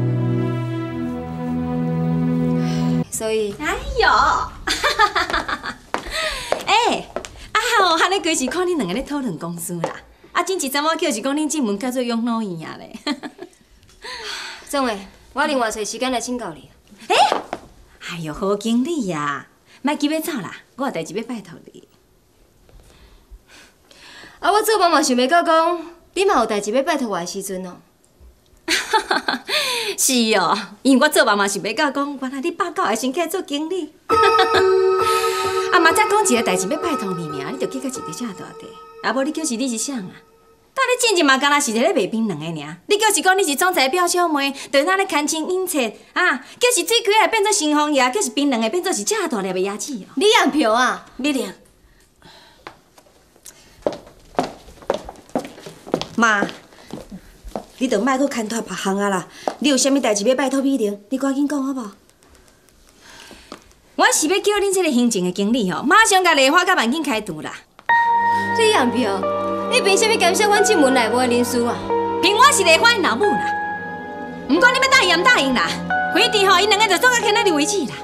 所以，哎呦，哈哈哈哈！哎，啊好，哈尼规时看恁两个咧讨论公司啦。啊，真一阵我叫是讲恁进门叫做养老院啊咧。 总诶，我另外找时间来请教你。 哎，哎呦，好经理呀！ 莫急要走啦，我有代志要拜托你。 啊，我做梦嘛想袂到讲，你嘛有代志要拜托我的时阵哦。 是哦，因为我做梦嘛想袂到讲，原来你八九会先去做经理。啊，嘛再讲一个代志要拜托你尔，你就记到一直遮大地。啊，无你叫是你是啥啊？但你进前嘛，敢若是一个咧卖槟榔的尔。你叫是讲你是总裁表小妹，对那咧看清应册啊，叫是水鬼会变做新红叶，叫是槟榔会变做是遮大粒的牙齿哦。 你验票啊？ 你验。 妈，你就莫搁牵拖别项啊啦！你有啥物代志要拜托美玲，你赶紧讲好无？ 我是要叫恁这个行政的经理哦，马上甲丽花甲万景开除啦。 你验票？ 你凭啥物监视阮进门内部的人事啊？ 凭我是丽花的老母啦。不管你要答应唔答应啦， 回地吼，因两个就做到今日为止啦。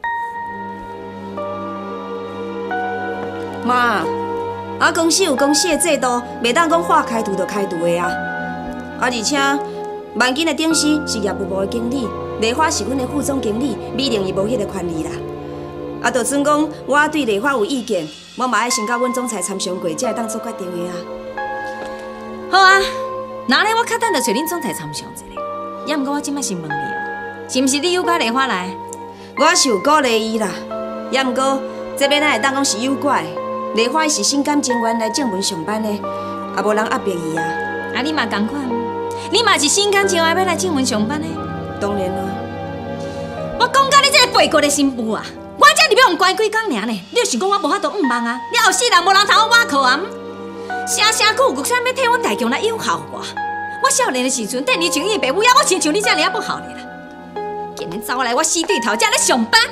妈，啊公司有公司的制度，袂当讲话开除就开除的啊。啊，而且万金的董事是业务部的经理，丽花是阮的副总经理，美玲伊无迄个权利啦。啊，就算讲我对丽花有意见，我嘛爱先甲阮总裁参详过，才会当做决定的啊。 好啊，那咧我较等就找恁总裁参详一下。也毋过我即摆先问你哦，是毋是你诱拐丽花来？ 我是有鼓励伊啦，也毋过这边哪会当讲是诱拐？丽花是心甘情愿来正门上班的，也无人压迫伊啊。 啊，你嘛同款，你嘛是心甘情愿要来正门上班的。 当然啦。 我讲到你这个背锅的新妇啊，我这入要用关几工尔呢？你想讲我无法度毋忙啊？你后世人无人通我靠啊！声声句句啥要替阮大强来友好我？我少年的时阵，对你情义爸母，也我亲像你这样不好的啦。今日走来我死对头，才来上班。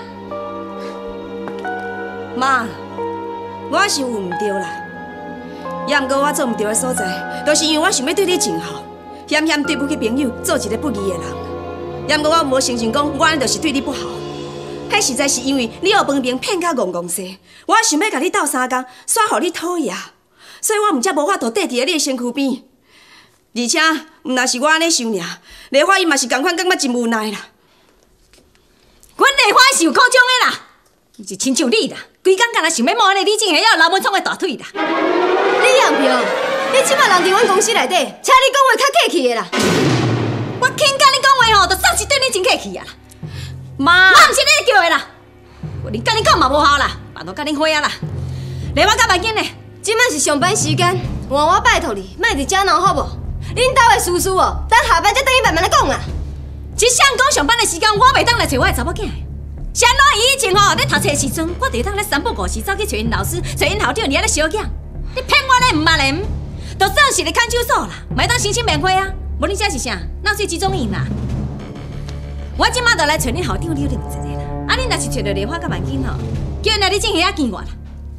妈。我是有毋对啦，也毋过我做毋对的所在，就是因为我想要对你尽好，险险对不起朋友，做一个不义的人。也毋过我无相信讲我安尼就是对你不好，迄实在是因为你学文明骗甲戆戆势，我想要甲你斗相共，煞互你讨厌，所以我毋则无法度缀伫咧你的身躯边。而且，毋若是我安尼想尔，丽花伊嘛是共款感觉真无奈啦。 阮丽花是有苦衷的啦，伊就亲像你啦。规工干那想要摸你李正熙，还有刘文聪的大腿啦！ 李阳平，你即摆人伫阮公司内底，请你讲话较客气的啦。 我肯甲你讲话吼，就算是对你真客气啊啦。 妈， 我毋是你叫的啦，我连甲你讲嘛无效啦，办到甲你花啊啦。来，我甲万金呢， 即摆是上班时间，换我拜托你，莫伫遮闹好无？恁兜的事事哦，等下班才等伊慢慢来讲啊。 一向讲上班的时间，我袂当来找我的查某囝。谁哪以前吼咧读册时阵，我就当咧三不五时走去找因老师、找因校长，伫咧小囝。你骗我咧唔捌咧？就算是咧看守所啦，咪当申请免费啊！无你这是啥？纳税集中营啦！我即马就来找恁校长，你有认一个啦。啊，恁若是找到丽花甲万金吼，叫因来你正下见我啦。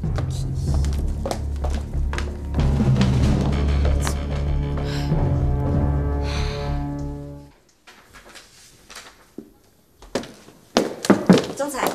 总裁，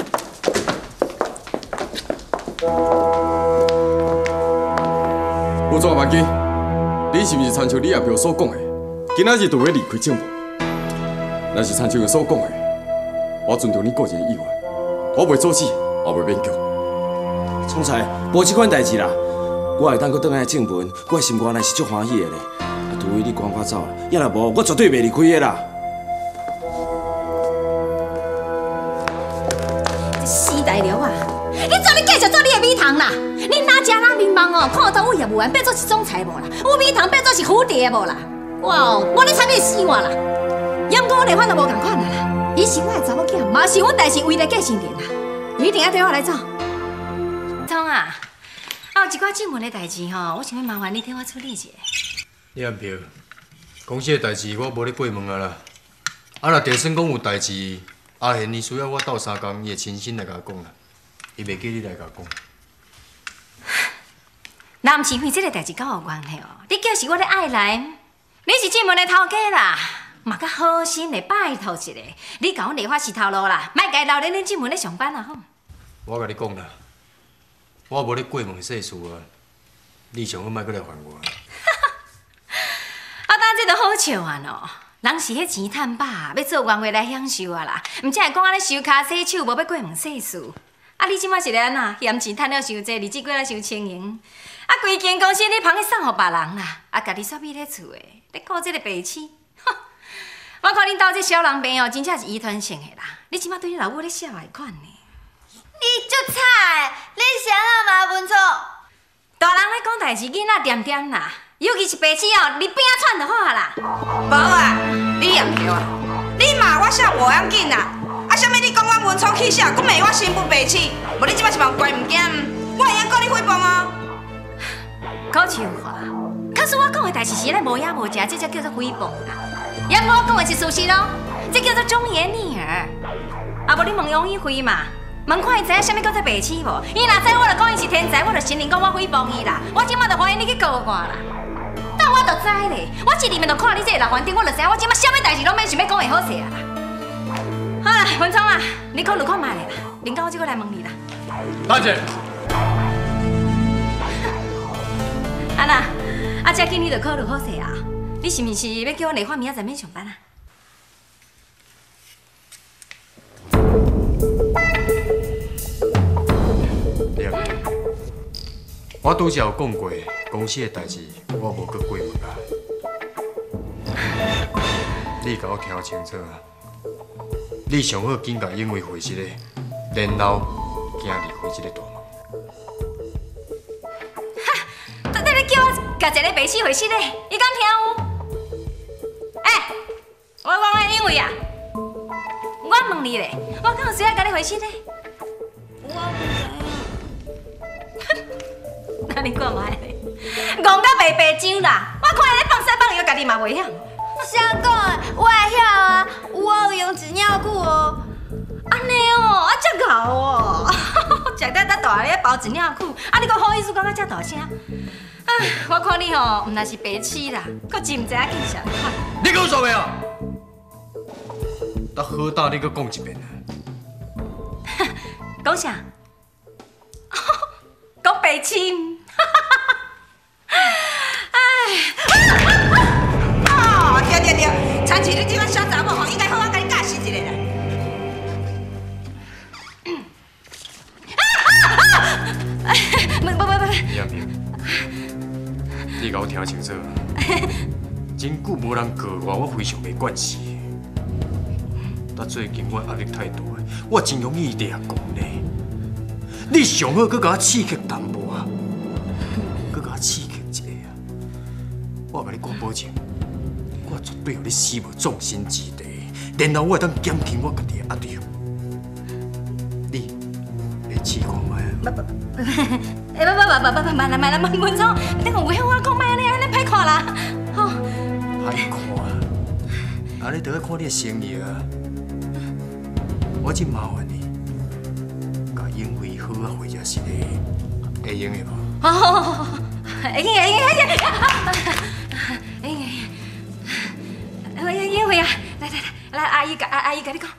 副总万金，你是不是参照李阿彪所讲的，今仔日就要离开政府？若是参照伊所讲的，我尊重你个人意愿，我袂阻止，也袂勉强。 总裁，无即款代志啦，我会当搁倒来正门，我心肝内是足欢喜的咧。啊，除非你赶我走啦，要若无，我绝对袂离开的啦。 死大了啊！你做你继续做你的米糖啦！你哪家人民望哦，看到我业务员变做是总裁无啦，有米糖变做是蝴蝶无啦！哇，我咧差点死我啦！也毋过我丽花就无共款啦，伊是我的查某囝，嘛是阮代是唯一的继承人啦，你一定要对我来走。聪啊，啊有一寡正门的代志吼，我想要麻烦你替我处理一下。 李安平，公司的代志我无咧过问啊啦。啊，若地算讲有代志，阿贤伊需要我斗三工，伊会亲身来甲我讲啦，伊袂记你来甲我讲。 那毋是因为这个代志甲我有关系哦，你叫是我咧爱来，你是正门的头家啦，嘛较好心的拜托一下，你甲阮丽花是头路啦，莫家留咧恁正门咧上班啦吼。 我甲你讲啦，我无咧过问世事啊，你上好莫过来烦我。 啊，当这都好笑啊喏，人是迄钱趁饱，要做愿月来享受啊啦，毋才会讲安尼收骹洗手，无要过问世事。啊，你即摆是咧安那？嫌钱趁了伤济，日子过来伤清闲。啊，规间公司你捧去送互别人啦，啊，家己煞秘咧厝诶，咧顾这个白痴。我看恁兜这小人病哦，真正是遗传性的啦。你即摆对你老母咧笑外款呢？ 你足惨，你啥啊嘛文错？ 大人咧讲代志，囡仔点点啦。尤其是白痴哦，你边仔喘就好啦。 无啊，你也唔对啊，你骂我啥无要紧啦。啊，啥物你讲我文聪气啥，佫骂我心不白痴，无你即摆是嘛怪物件？我会晓告你诽谤哦。 讲笑话，可是我讲的代志是咧无影无迹，这才叫做诽谤啦。也毋过我讲的是事实咯，这叫做忠言逆耳。啊，无你问杨一辉嘛，问看伊知影啥物叫做白痴无？伊若知我就讲伊是天才，我就承认讲我诽谤伊啦。我即摆就欢迎你去告我啦。但我就知咧，我一入面就看你这个老环境，我就知影我即摆啥物代志拢免想要讲会好势啊啦。 文聪啊，你考虑看卖咧啦，林高我即个来问你啦。 大姐， 啊那，啊这紧你就考虑好势啊，你是毋是要叫我丽花明仔载免上班啊？ 我拄则有讲过，公司的代志我无搁过问啊。你甲我听清楚啊！你上好紧甲英伟回息咧，然后行离开这个大梦。 哈！到底你叫我甲一个白痴回息咧？伊敢听有？哎，我讲的英伟啊，我问你咧，我敢有需要甲你回息咧？我。 那你讲我咧，戆到白白张啦！我看你放屎放尿，家己嘛袂晓。 啥讲的？我会晓啊，我有用纸尿裤哦。 安尼哦，啊遮牛哦，食得得大咧包纸尿裤，啊你讲好意思讲到遮大声？啊，我看你吼，毋但是白痴啦，佫真毋知影见啥款。 你讲啥话啊？得好大，你佫讲一遍啊！ 讲啥？讲白痴。 哎，啊！对对对，参起你这个小查某吼，应该好好甲你教训一下啦。啊啊啊！不不不不！ 李亚明，你甲我听清楚，真久无人告我，我非常袂惯势。但最近我压力太大，我真容易抓狂呢。你上好，搁甲我刺激淡薄啊，搁甲我刺激。 我甲你讲保证，我绝对让你死无葬身之地，然后我会当减轻我家己的压力。你会试看卖啊？不不不， 哎不不不不不，慢啦慢啦，文文聪，等我向我讲卖安尼安尼歹看啦，吼。 歹看，安尼就要看你的诚意啊！我真麻烦你，甲英伟好啊回家是咧，会用的无？ 好好好好，会用会用会用。 哎呀，英伟啊，来来来，来阿姨甲阿阿姨甲你讲，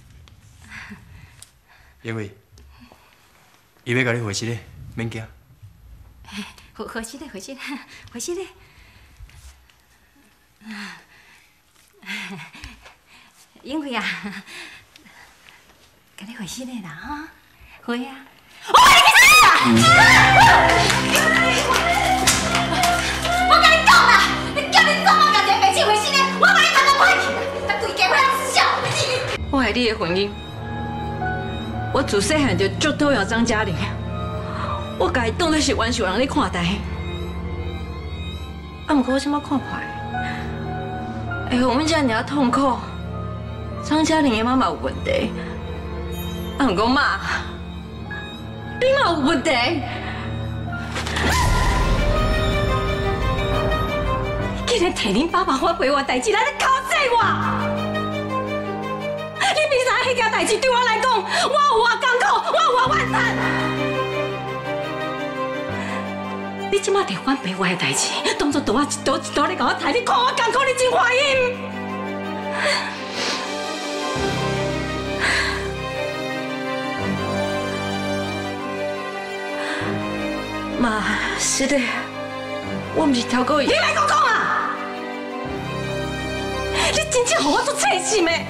英伟，伊要甲你回息咧，免惊。 回回息咧，回息咧，回息咧。英伟啊，甲你回息咧啦哈，回啊！我你去死啦！我甲你讲啦，你叫你做梦甲一个白痴回息咧，我把你看到歹去啦，甲规家伙人笑你。 我系你的婚姻，我自细汉就足讨厌张嘉玲，我甲伊当作是冤仇人咧看待。啊，不过我怎么看破？会互阮遮尔痛苦，张嘉玲的妈妈有问题，啊，不过妈，你嘛有问题。 竟然摕恁爸爸我陪我代志来咧考试我！你比啥迄件代志对我来讲，我有偌艰苦，我有偌怨叹。你即马摕反陪我的代志，当作刀啊一刀一刀咧甲我刣，你看我艰苦，你真欢喜。妈，是的，我毋是超过伊。你来讲讲啊！ 你真正让我做刺心的！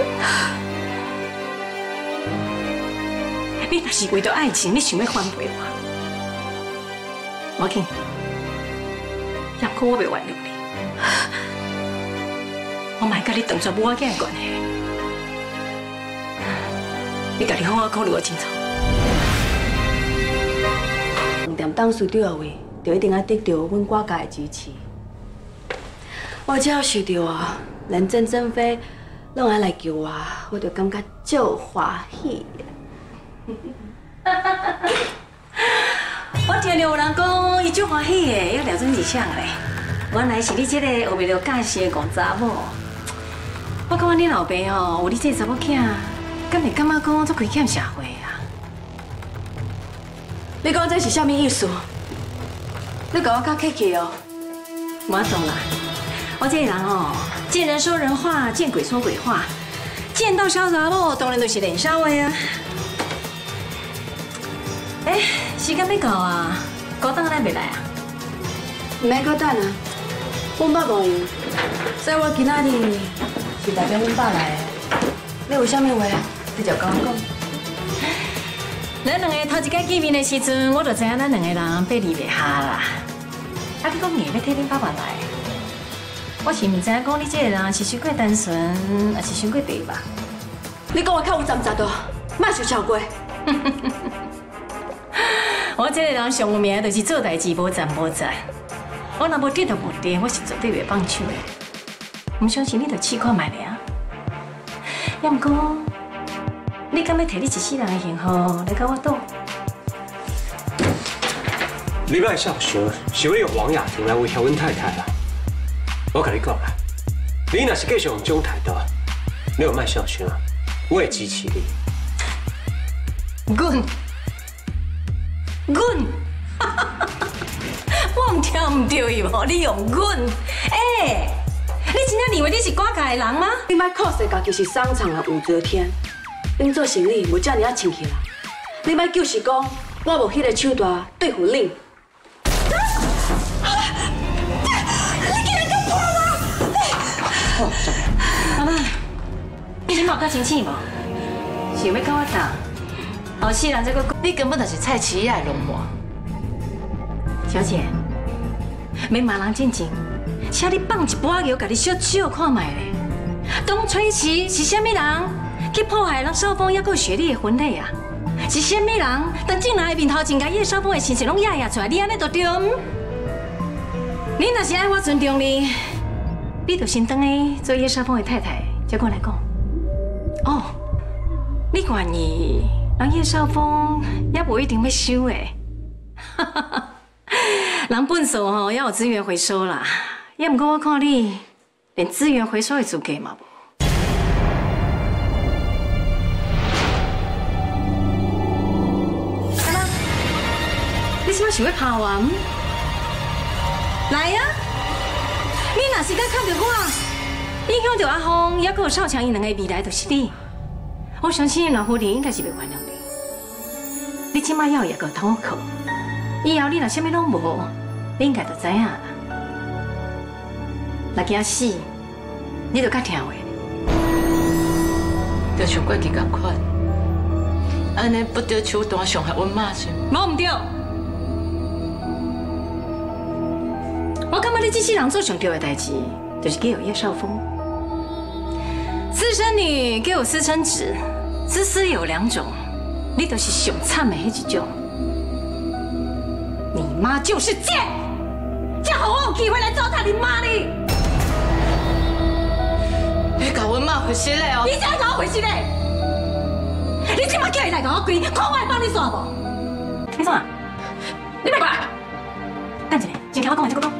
你若是为着爱情，你想要反背我，无要紧，也不过我袂原谅你。我嘛会甲你断绝母仔囝的关系。你家己好好考虑我清楚。 店董事长的位，就一定要得到阮挂家的支持。我只要受到啊。 连郑正飞拢爱来救我，我就感觉足欢喜的。 我听着有人讲，伊足欢喜的，要聊真日常嘞。原来是你这个学袂着教事的戆查某。我感觉你老爸哦，有你这查某囝，敢会感觉讲足亏欠社会啊？ 你讲这是啥物意思？你甲我较客气哦。 我懂啦，我这个人哦。 见人说人话，见鬼说鬼话。 见到小查某，当然就是练小话啊。哎，时间要到啊，高等来未来啊？ 唔免搁等啊，阮爸无闲，所以我今仔日是代表阮爸来的。你有啥物话，直接跟我讲。 咱两个头一摆见面的时阵，我就知影咱两个人爬离袂下啦。啊，结果硬要替恁爸爸来，我是唔知影讲你这个人是伤过单纯，还是伤过白吧？ 你讲我较有站值哦，莫受笑过。 我这个人上有名就是做代志无站无站。我若无得到目的，我是绝对袂放手的。唔相信你就试看卖尔。要唔过，你敢要摕你一世人的幸福来甲我赌？ 你莫小想，是要用王雅婷来威胁阮太太啦。我甲你讲啦，你若是继续用这种态度，你就莫小想，我会支持你。 滚！滚！我唔听唔对伊无，你用滚！哎，你真正以为你是挂界的人吗？ 你莫靠势家己是商场的武则天，恁做生意无遮尔啊清气啦。你莫就是讲我无迄个手段对付恁。 你竟然敢破我！妈妈，你今嘛有较生气无？是要甲我打？后世人这个你根本就是菜市仔的龙魔。 小姐，免骂人进前，请你放一把药，甲你小手看卖咧。董翠琪是虾米人？去破坏咱少峰还有雪莉的婚礼啊？是虾米人？当进来面头前，甲叶少峰的心情拢压压出来，你安尼就对。你若是爱我尊重你，你就先等下做叶少峰的太太，再过来讲。哦，你愿意，人叶少峰也无一定要收的。哈哈哈。人本数吼要有资源回收啦，也毋过我看你连资源回收的资格嘛无。干嘛？你是要想要拍我？来呀！你若是敢看到我，影响到阿峰，也有少强因两个未来，就是你。我相信老夫人应该是袂原谅你。你即摆要也个通考。以后你若啥物拢无，你应该就知影啦。若惊死，你就较听话。 就像过去共款，安尼不着手段伤害阮妈是？ 无唔对，我感觉你这世人做上对的代志，就是给有叶少峰。私生女给有私生子，私私有两种，你就是上惨的迄一种。你妈就是贱，才好我有机会来糟蹋你妈呢。 你甲阮妈回心嘞哦！ 你怎甲我回心嘞？你即马叫伊来甲我跪，看我会帮你煞无？你怎啊？你别过来！等一下，先听我讲完再讲。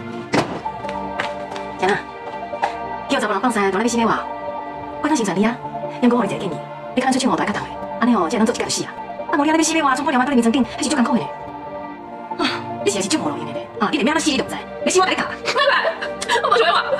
姐啊，叫查某人放生，当然要死的话，我当成全你啊。因过我一个建议，你看出去五大较重的，安尼哦，这人做一届就死啊。啊，无你安尼要死的话，冲破条码到你面前顶，还是足艰苦的呢。你是还是足无路用的呢？啊，你连命要死你都唔知，你死我来教。拜拜，我不喜欢我。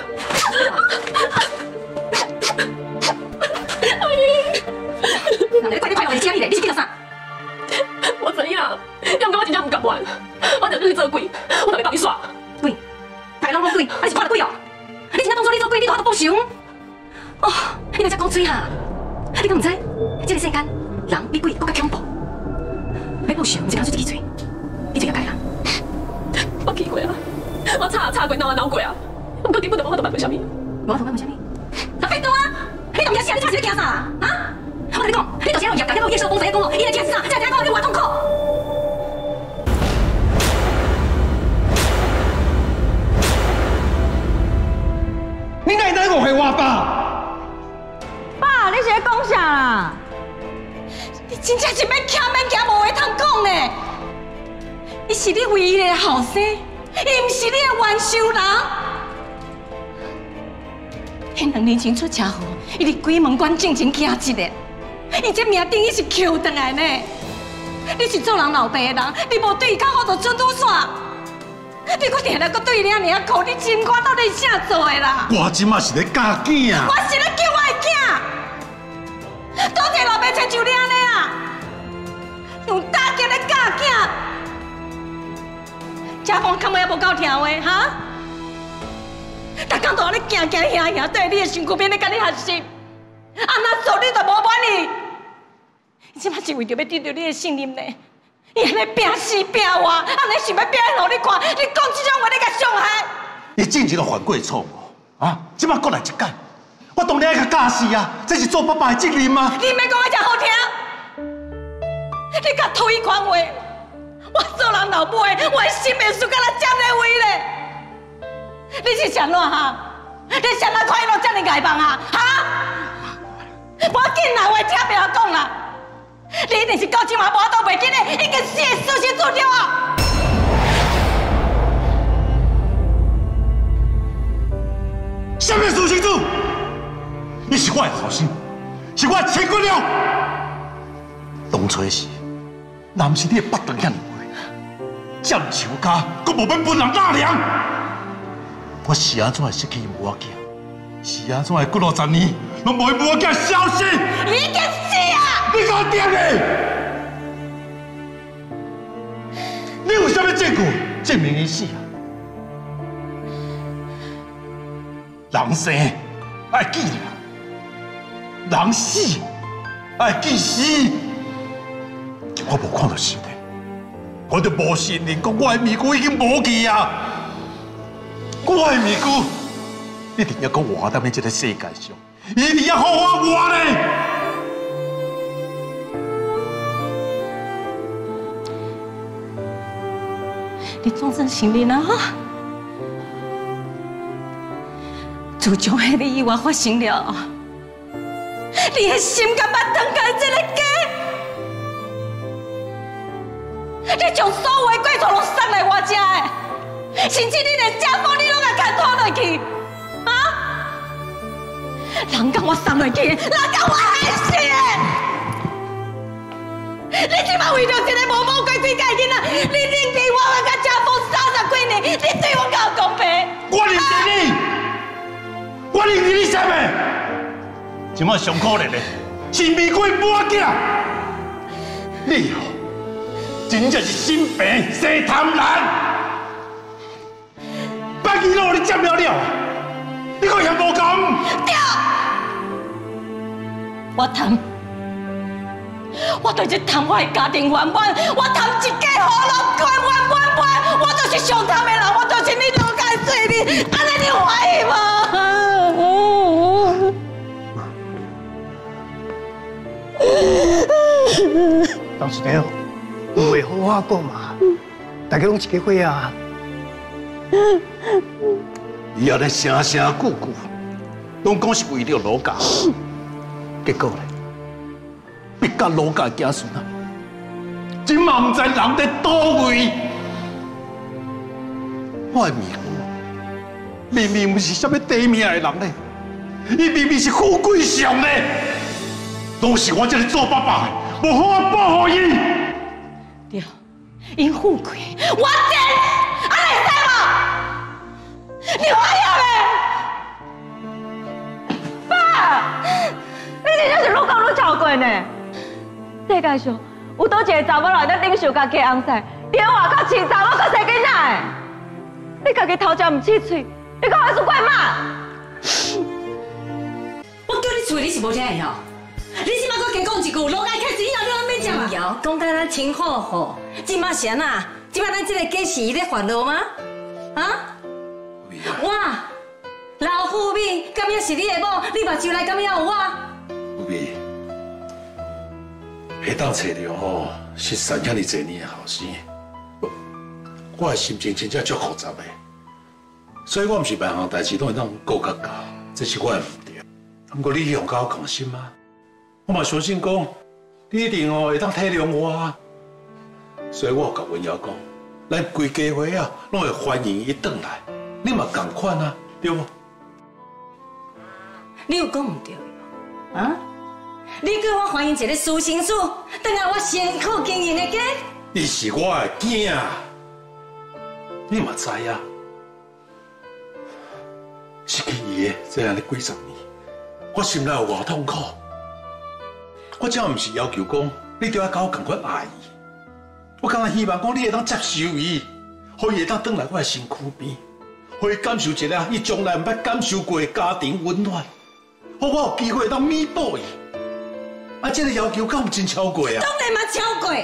阿姨，你快点快点，你请你嘞，你是记得啥？ 我知影，要唔过我真正唔甘愿，我就去做鬼，我就来帮你耍。 鬼？大家拢讲鬼，还是我的鬼哦？你真正当作你做鬼，你都我都报仇？哦，你莫再讲嘴啦！你敢唔知？这个世间人比鬼更加恐怖。要报仇，唔是讲出一支嘴，你就要改啦。 我气过啊！我吵吵过，闹啊闹过啊！不过根本就无法度办过啥物。 无法度办过啥物？那废话啊！你当夜死啊！你即摆是要惊啥啊？啊！我跟你讲，你就是要业，家要叶少峰在讲哦，伊来惊死啊！这听讲你偌痛苦。 你哪会当误会我爸？ 爸，你是在讲啥啦？ 你真正是免徛免行，无话通讲呢。伊是你唯一的后生，伊毋是你的冤仇人。迄两年前出车祸，伊伫鬼门关进前行一个，伊这命定伊是扣回来呢。你是做人老爸的人，你无对伊较好就准拄煞。你搁定定搁对伊尔尔苦，你真看到底是啥做的啦？ 我即马是咧教囝啊！ 我是咧救我的囝。 家风看尾也无够听话，哈？逐工都安尼行行行行，对你的身躯边咧甲你学习，啊那做你就无满意。伊即摆是为着要得到你的信任呢，伊安尼拼死拼活，安尼想要表现互你看，你讲即种话你甲伤害。 伊之前犯过错误，啊，即摆搁来一改，我当然爱甲教死啊，这是做爸爸的责任啊。 你莫讲啊，真好听，你甲推款话，我做人老母的，我的心袂输甲咱占咧位咧。你是谁怎哈？你谁怎看伊拢遮尔呆棒啊？哈？无要紧啦，话听不要讲啦。你一定是到今嘛无法度袂记咧，已经死的死心做掉啊！ 什么死心子？你是我的后生，是我的亲骨了。当初时，若不是你的腹肠遐尔肥，这么仇家，佫无免分人纳粮。我是安怎会失去母仔囝？是安怎会过六十年，拢无母仔囝消息？ 你已经死啊！ 你给我点嘞！你有啥物证据证明伊死啊？人生爱记了，人死爱记死。我无看到尸体，我就无信任，讲我的咪姑已经无去啊！我的咪姑一定要搁活在这个世界上，一定要好好活嘞！ 你总算承认了哈？自从迄个意外发生了，你的心敢捌转开这个家？你将所有的过错拢送来我这的，甚至你连家风你拢甲牵拖落去，啊？人甲我送落去，人甲我害死的！你即摆为着一个无母过几届囡仔，你认定我我甲家风三十几年，你对我够公平？ 我认定你，我认定你啥物？即摆上可怜的是咪鬼母仔，你哦，真正是心病生贪婪。百几路你占了了，你可嫌无甘？ 对，我贪。我对这贪我的家庭圆满，我贪一家和乐圆圆圆圆，我就是上贪的人，我就是你了解水你，安尼你怀疑吗？当时呢，有话好好讲嘛，大家拢一家伙啊。 伊安尼声声句句，拢讲是为了罗家，结果呢？逼甲罗家子孙啊！真嘛唔知人伫倒位。我的咪姑明明不是什么低命的人呢，伊明明是富贵上呢，都是我这个做爸爸的，无好好保护伊。 对，因富贵，我贱，安尼会使无？你还要嘞？爸，你真正是愈讲愈超过呢。世界上有倒一个查某人在领受家己红菜，伫外口饲查某，搁生囡仔的？你家己头前唔起嘴，你讲我是怪骂？ 我叫你做，你是无听的吼？你即摆搁加讲一句，落来开始以后你拢免讲啊？瑶，讲甲咱挺好吼，即摆是安那？即摆咱这个家是伊咧烦恼吗？啊？我老富美，敢也是你的某？你目睭内敢也有我？ 富美。会当找到吼，是生遐尼侪年的后生，我的心情真正足复杂的，所以我毋是万项代志拢会当顾较到，这是我的问题。不过你向甲我放心啊，我嘛相信讲，你一定哦会当体谅我啊。所以我甲文瑶讲，咱规家伙啊，拢会欢迎伊转来，你嘛同款啊，对无？ 你有讲唔对无？啊？你叫我欢迎一个私生子，等下我辛苦经营的家。 伊是我的囝，你嘛知啊？失去伊的这样的几十年，我心内有偌痛苦。我真毋是要求讲你对我甲我同款爱伊，我刚刚希望讲你会当接受伊， 可以会当转来我的身躯边，可以感受一下伊从来毋捌感受过的家庭温暖，好我有机会当弥补伊。啊，这个要求敢有真超过啊？ 当然嘛超过。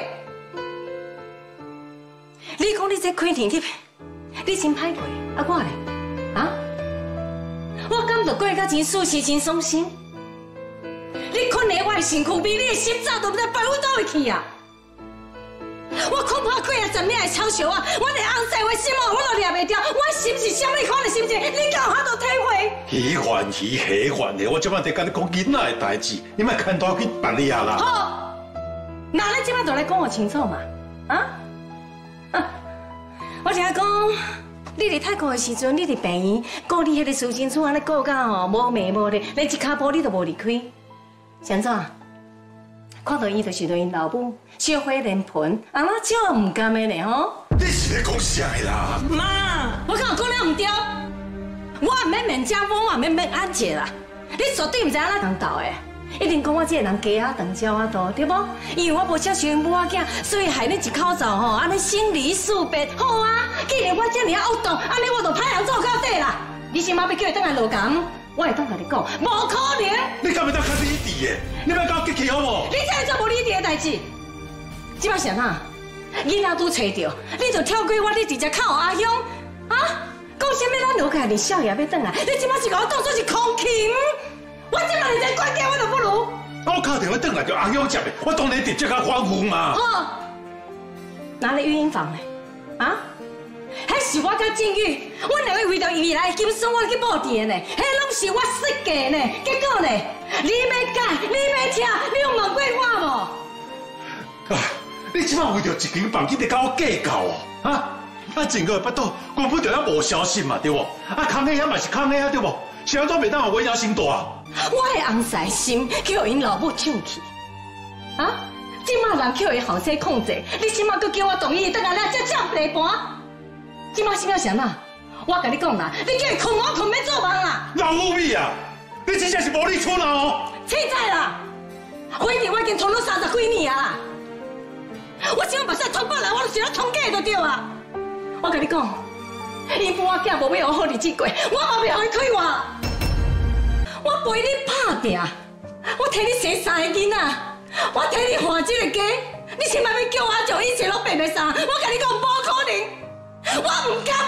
你讲你这开天入，你真歹过，啊我咧，啊？我感觉过到真舒适、真爽心。你困在我的身躯边，你的心早都不知摆我倒位去啊！我恐怕过啊十秒的吵笑啊，我连红色的心哦，我都抓袂掉。我心是什么款的心情？你敢有法度体会？ 稀饭稀稀饭的，我即摆在跟你讲囡仔的代志，你莫牵拖去别你啊啦！ 好，那你即摆就来讲我清楚嘛？啊？啊！我听讲，你伫泰国的时阵，你伫病院顾你迄个苏金厝安尼顾到吼无眠无咧，连一骹步你都无离开，是怎？看到伊就是对因老母小火连盆，啊那叫唔甘的呢吼！ 你是咧讲啥啦？ 妈，我敢有讲了唔对？我唔免免家风，我唔免免安姐啦。你绝对唔知影咱人斗的，一定讲我这个人鸡啊长鸟啊多，对不？因为我无接受因母仔囝，所以害你一口罩吼，安尼生离死别。好啊，既然我这么啊恶毒，安尼我就派人做到底啦。你先妈要叫伊倒来落岗。我会当甲你讲，无可能。 你敢会当较理智的？你莫搞激气好无？ 你这是做无理智的代志。即摆是哪？囡仔拄找着，你就跳过我，你直接靠阿香啊？讲什么？咱落家连少爷要转来，你即摆是甲我当作是空气？我即摆连这关键我都不如。 我打电话转来就阿香接的，我当然直接甲欢呼嘛。 好，哪里育婴房呢？啊？迄是我甲静宇，阮两个为着未来的金孙，我去布置的呢。迄拢是我设计的呢。结果呢，你要改，你要听，你有问过我无？ 啊！你即摆为着一间房，你得甲我计较哦，啊！啊，前个月巴肚根本就遐无消息嘛，对无？啊，空气遐嘛是空气啊，对无？是安怎袂当互我压心大？ 我的红色心叫因老母抢去，啊！即马人叫伊后生控制，你即马佫叫我同意，等下来才占地盘。即马是要啥呐？我甲你讲啦，你叫伊困我困要做梦啦！ 老母咪啊！你真正是无理取闹哦！ 凊彩啦！婚姻我已经通了三十几年啊！我想要目屎通报来，我就想要通假就对啊！我甲你讲，因父我囝无要好日子过，我嘛袂互伊开话。我陪你打拼，我替你生三个囡仔，我替你换这个家，你千万要叫我做一切拢变袂啥！我甲你讲，无可能！我唔敢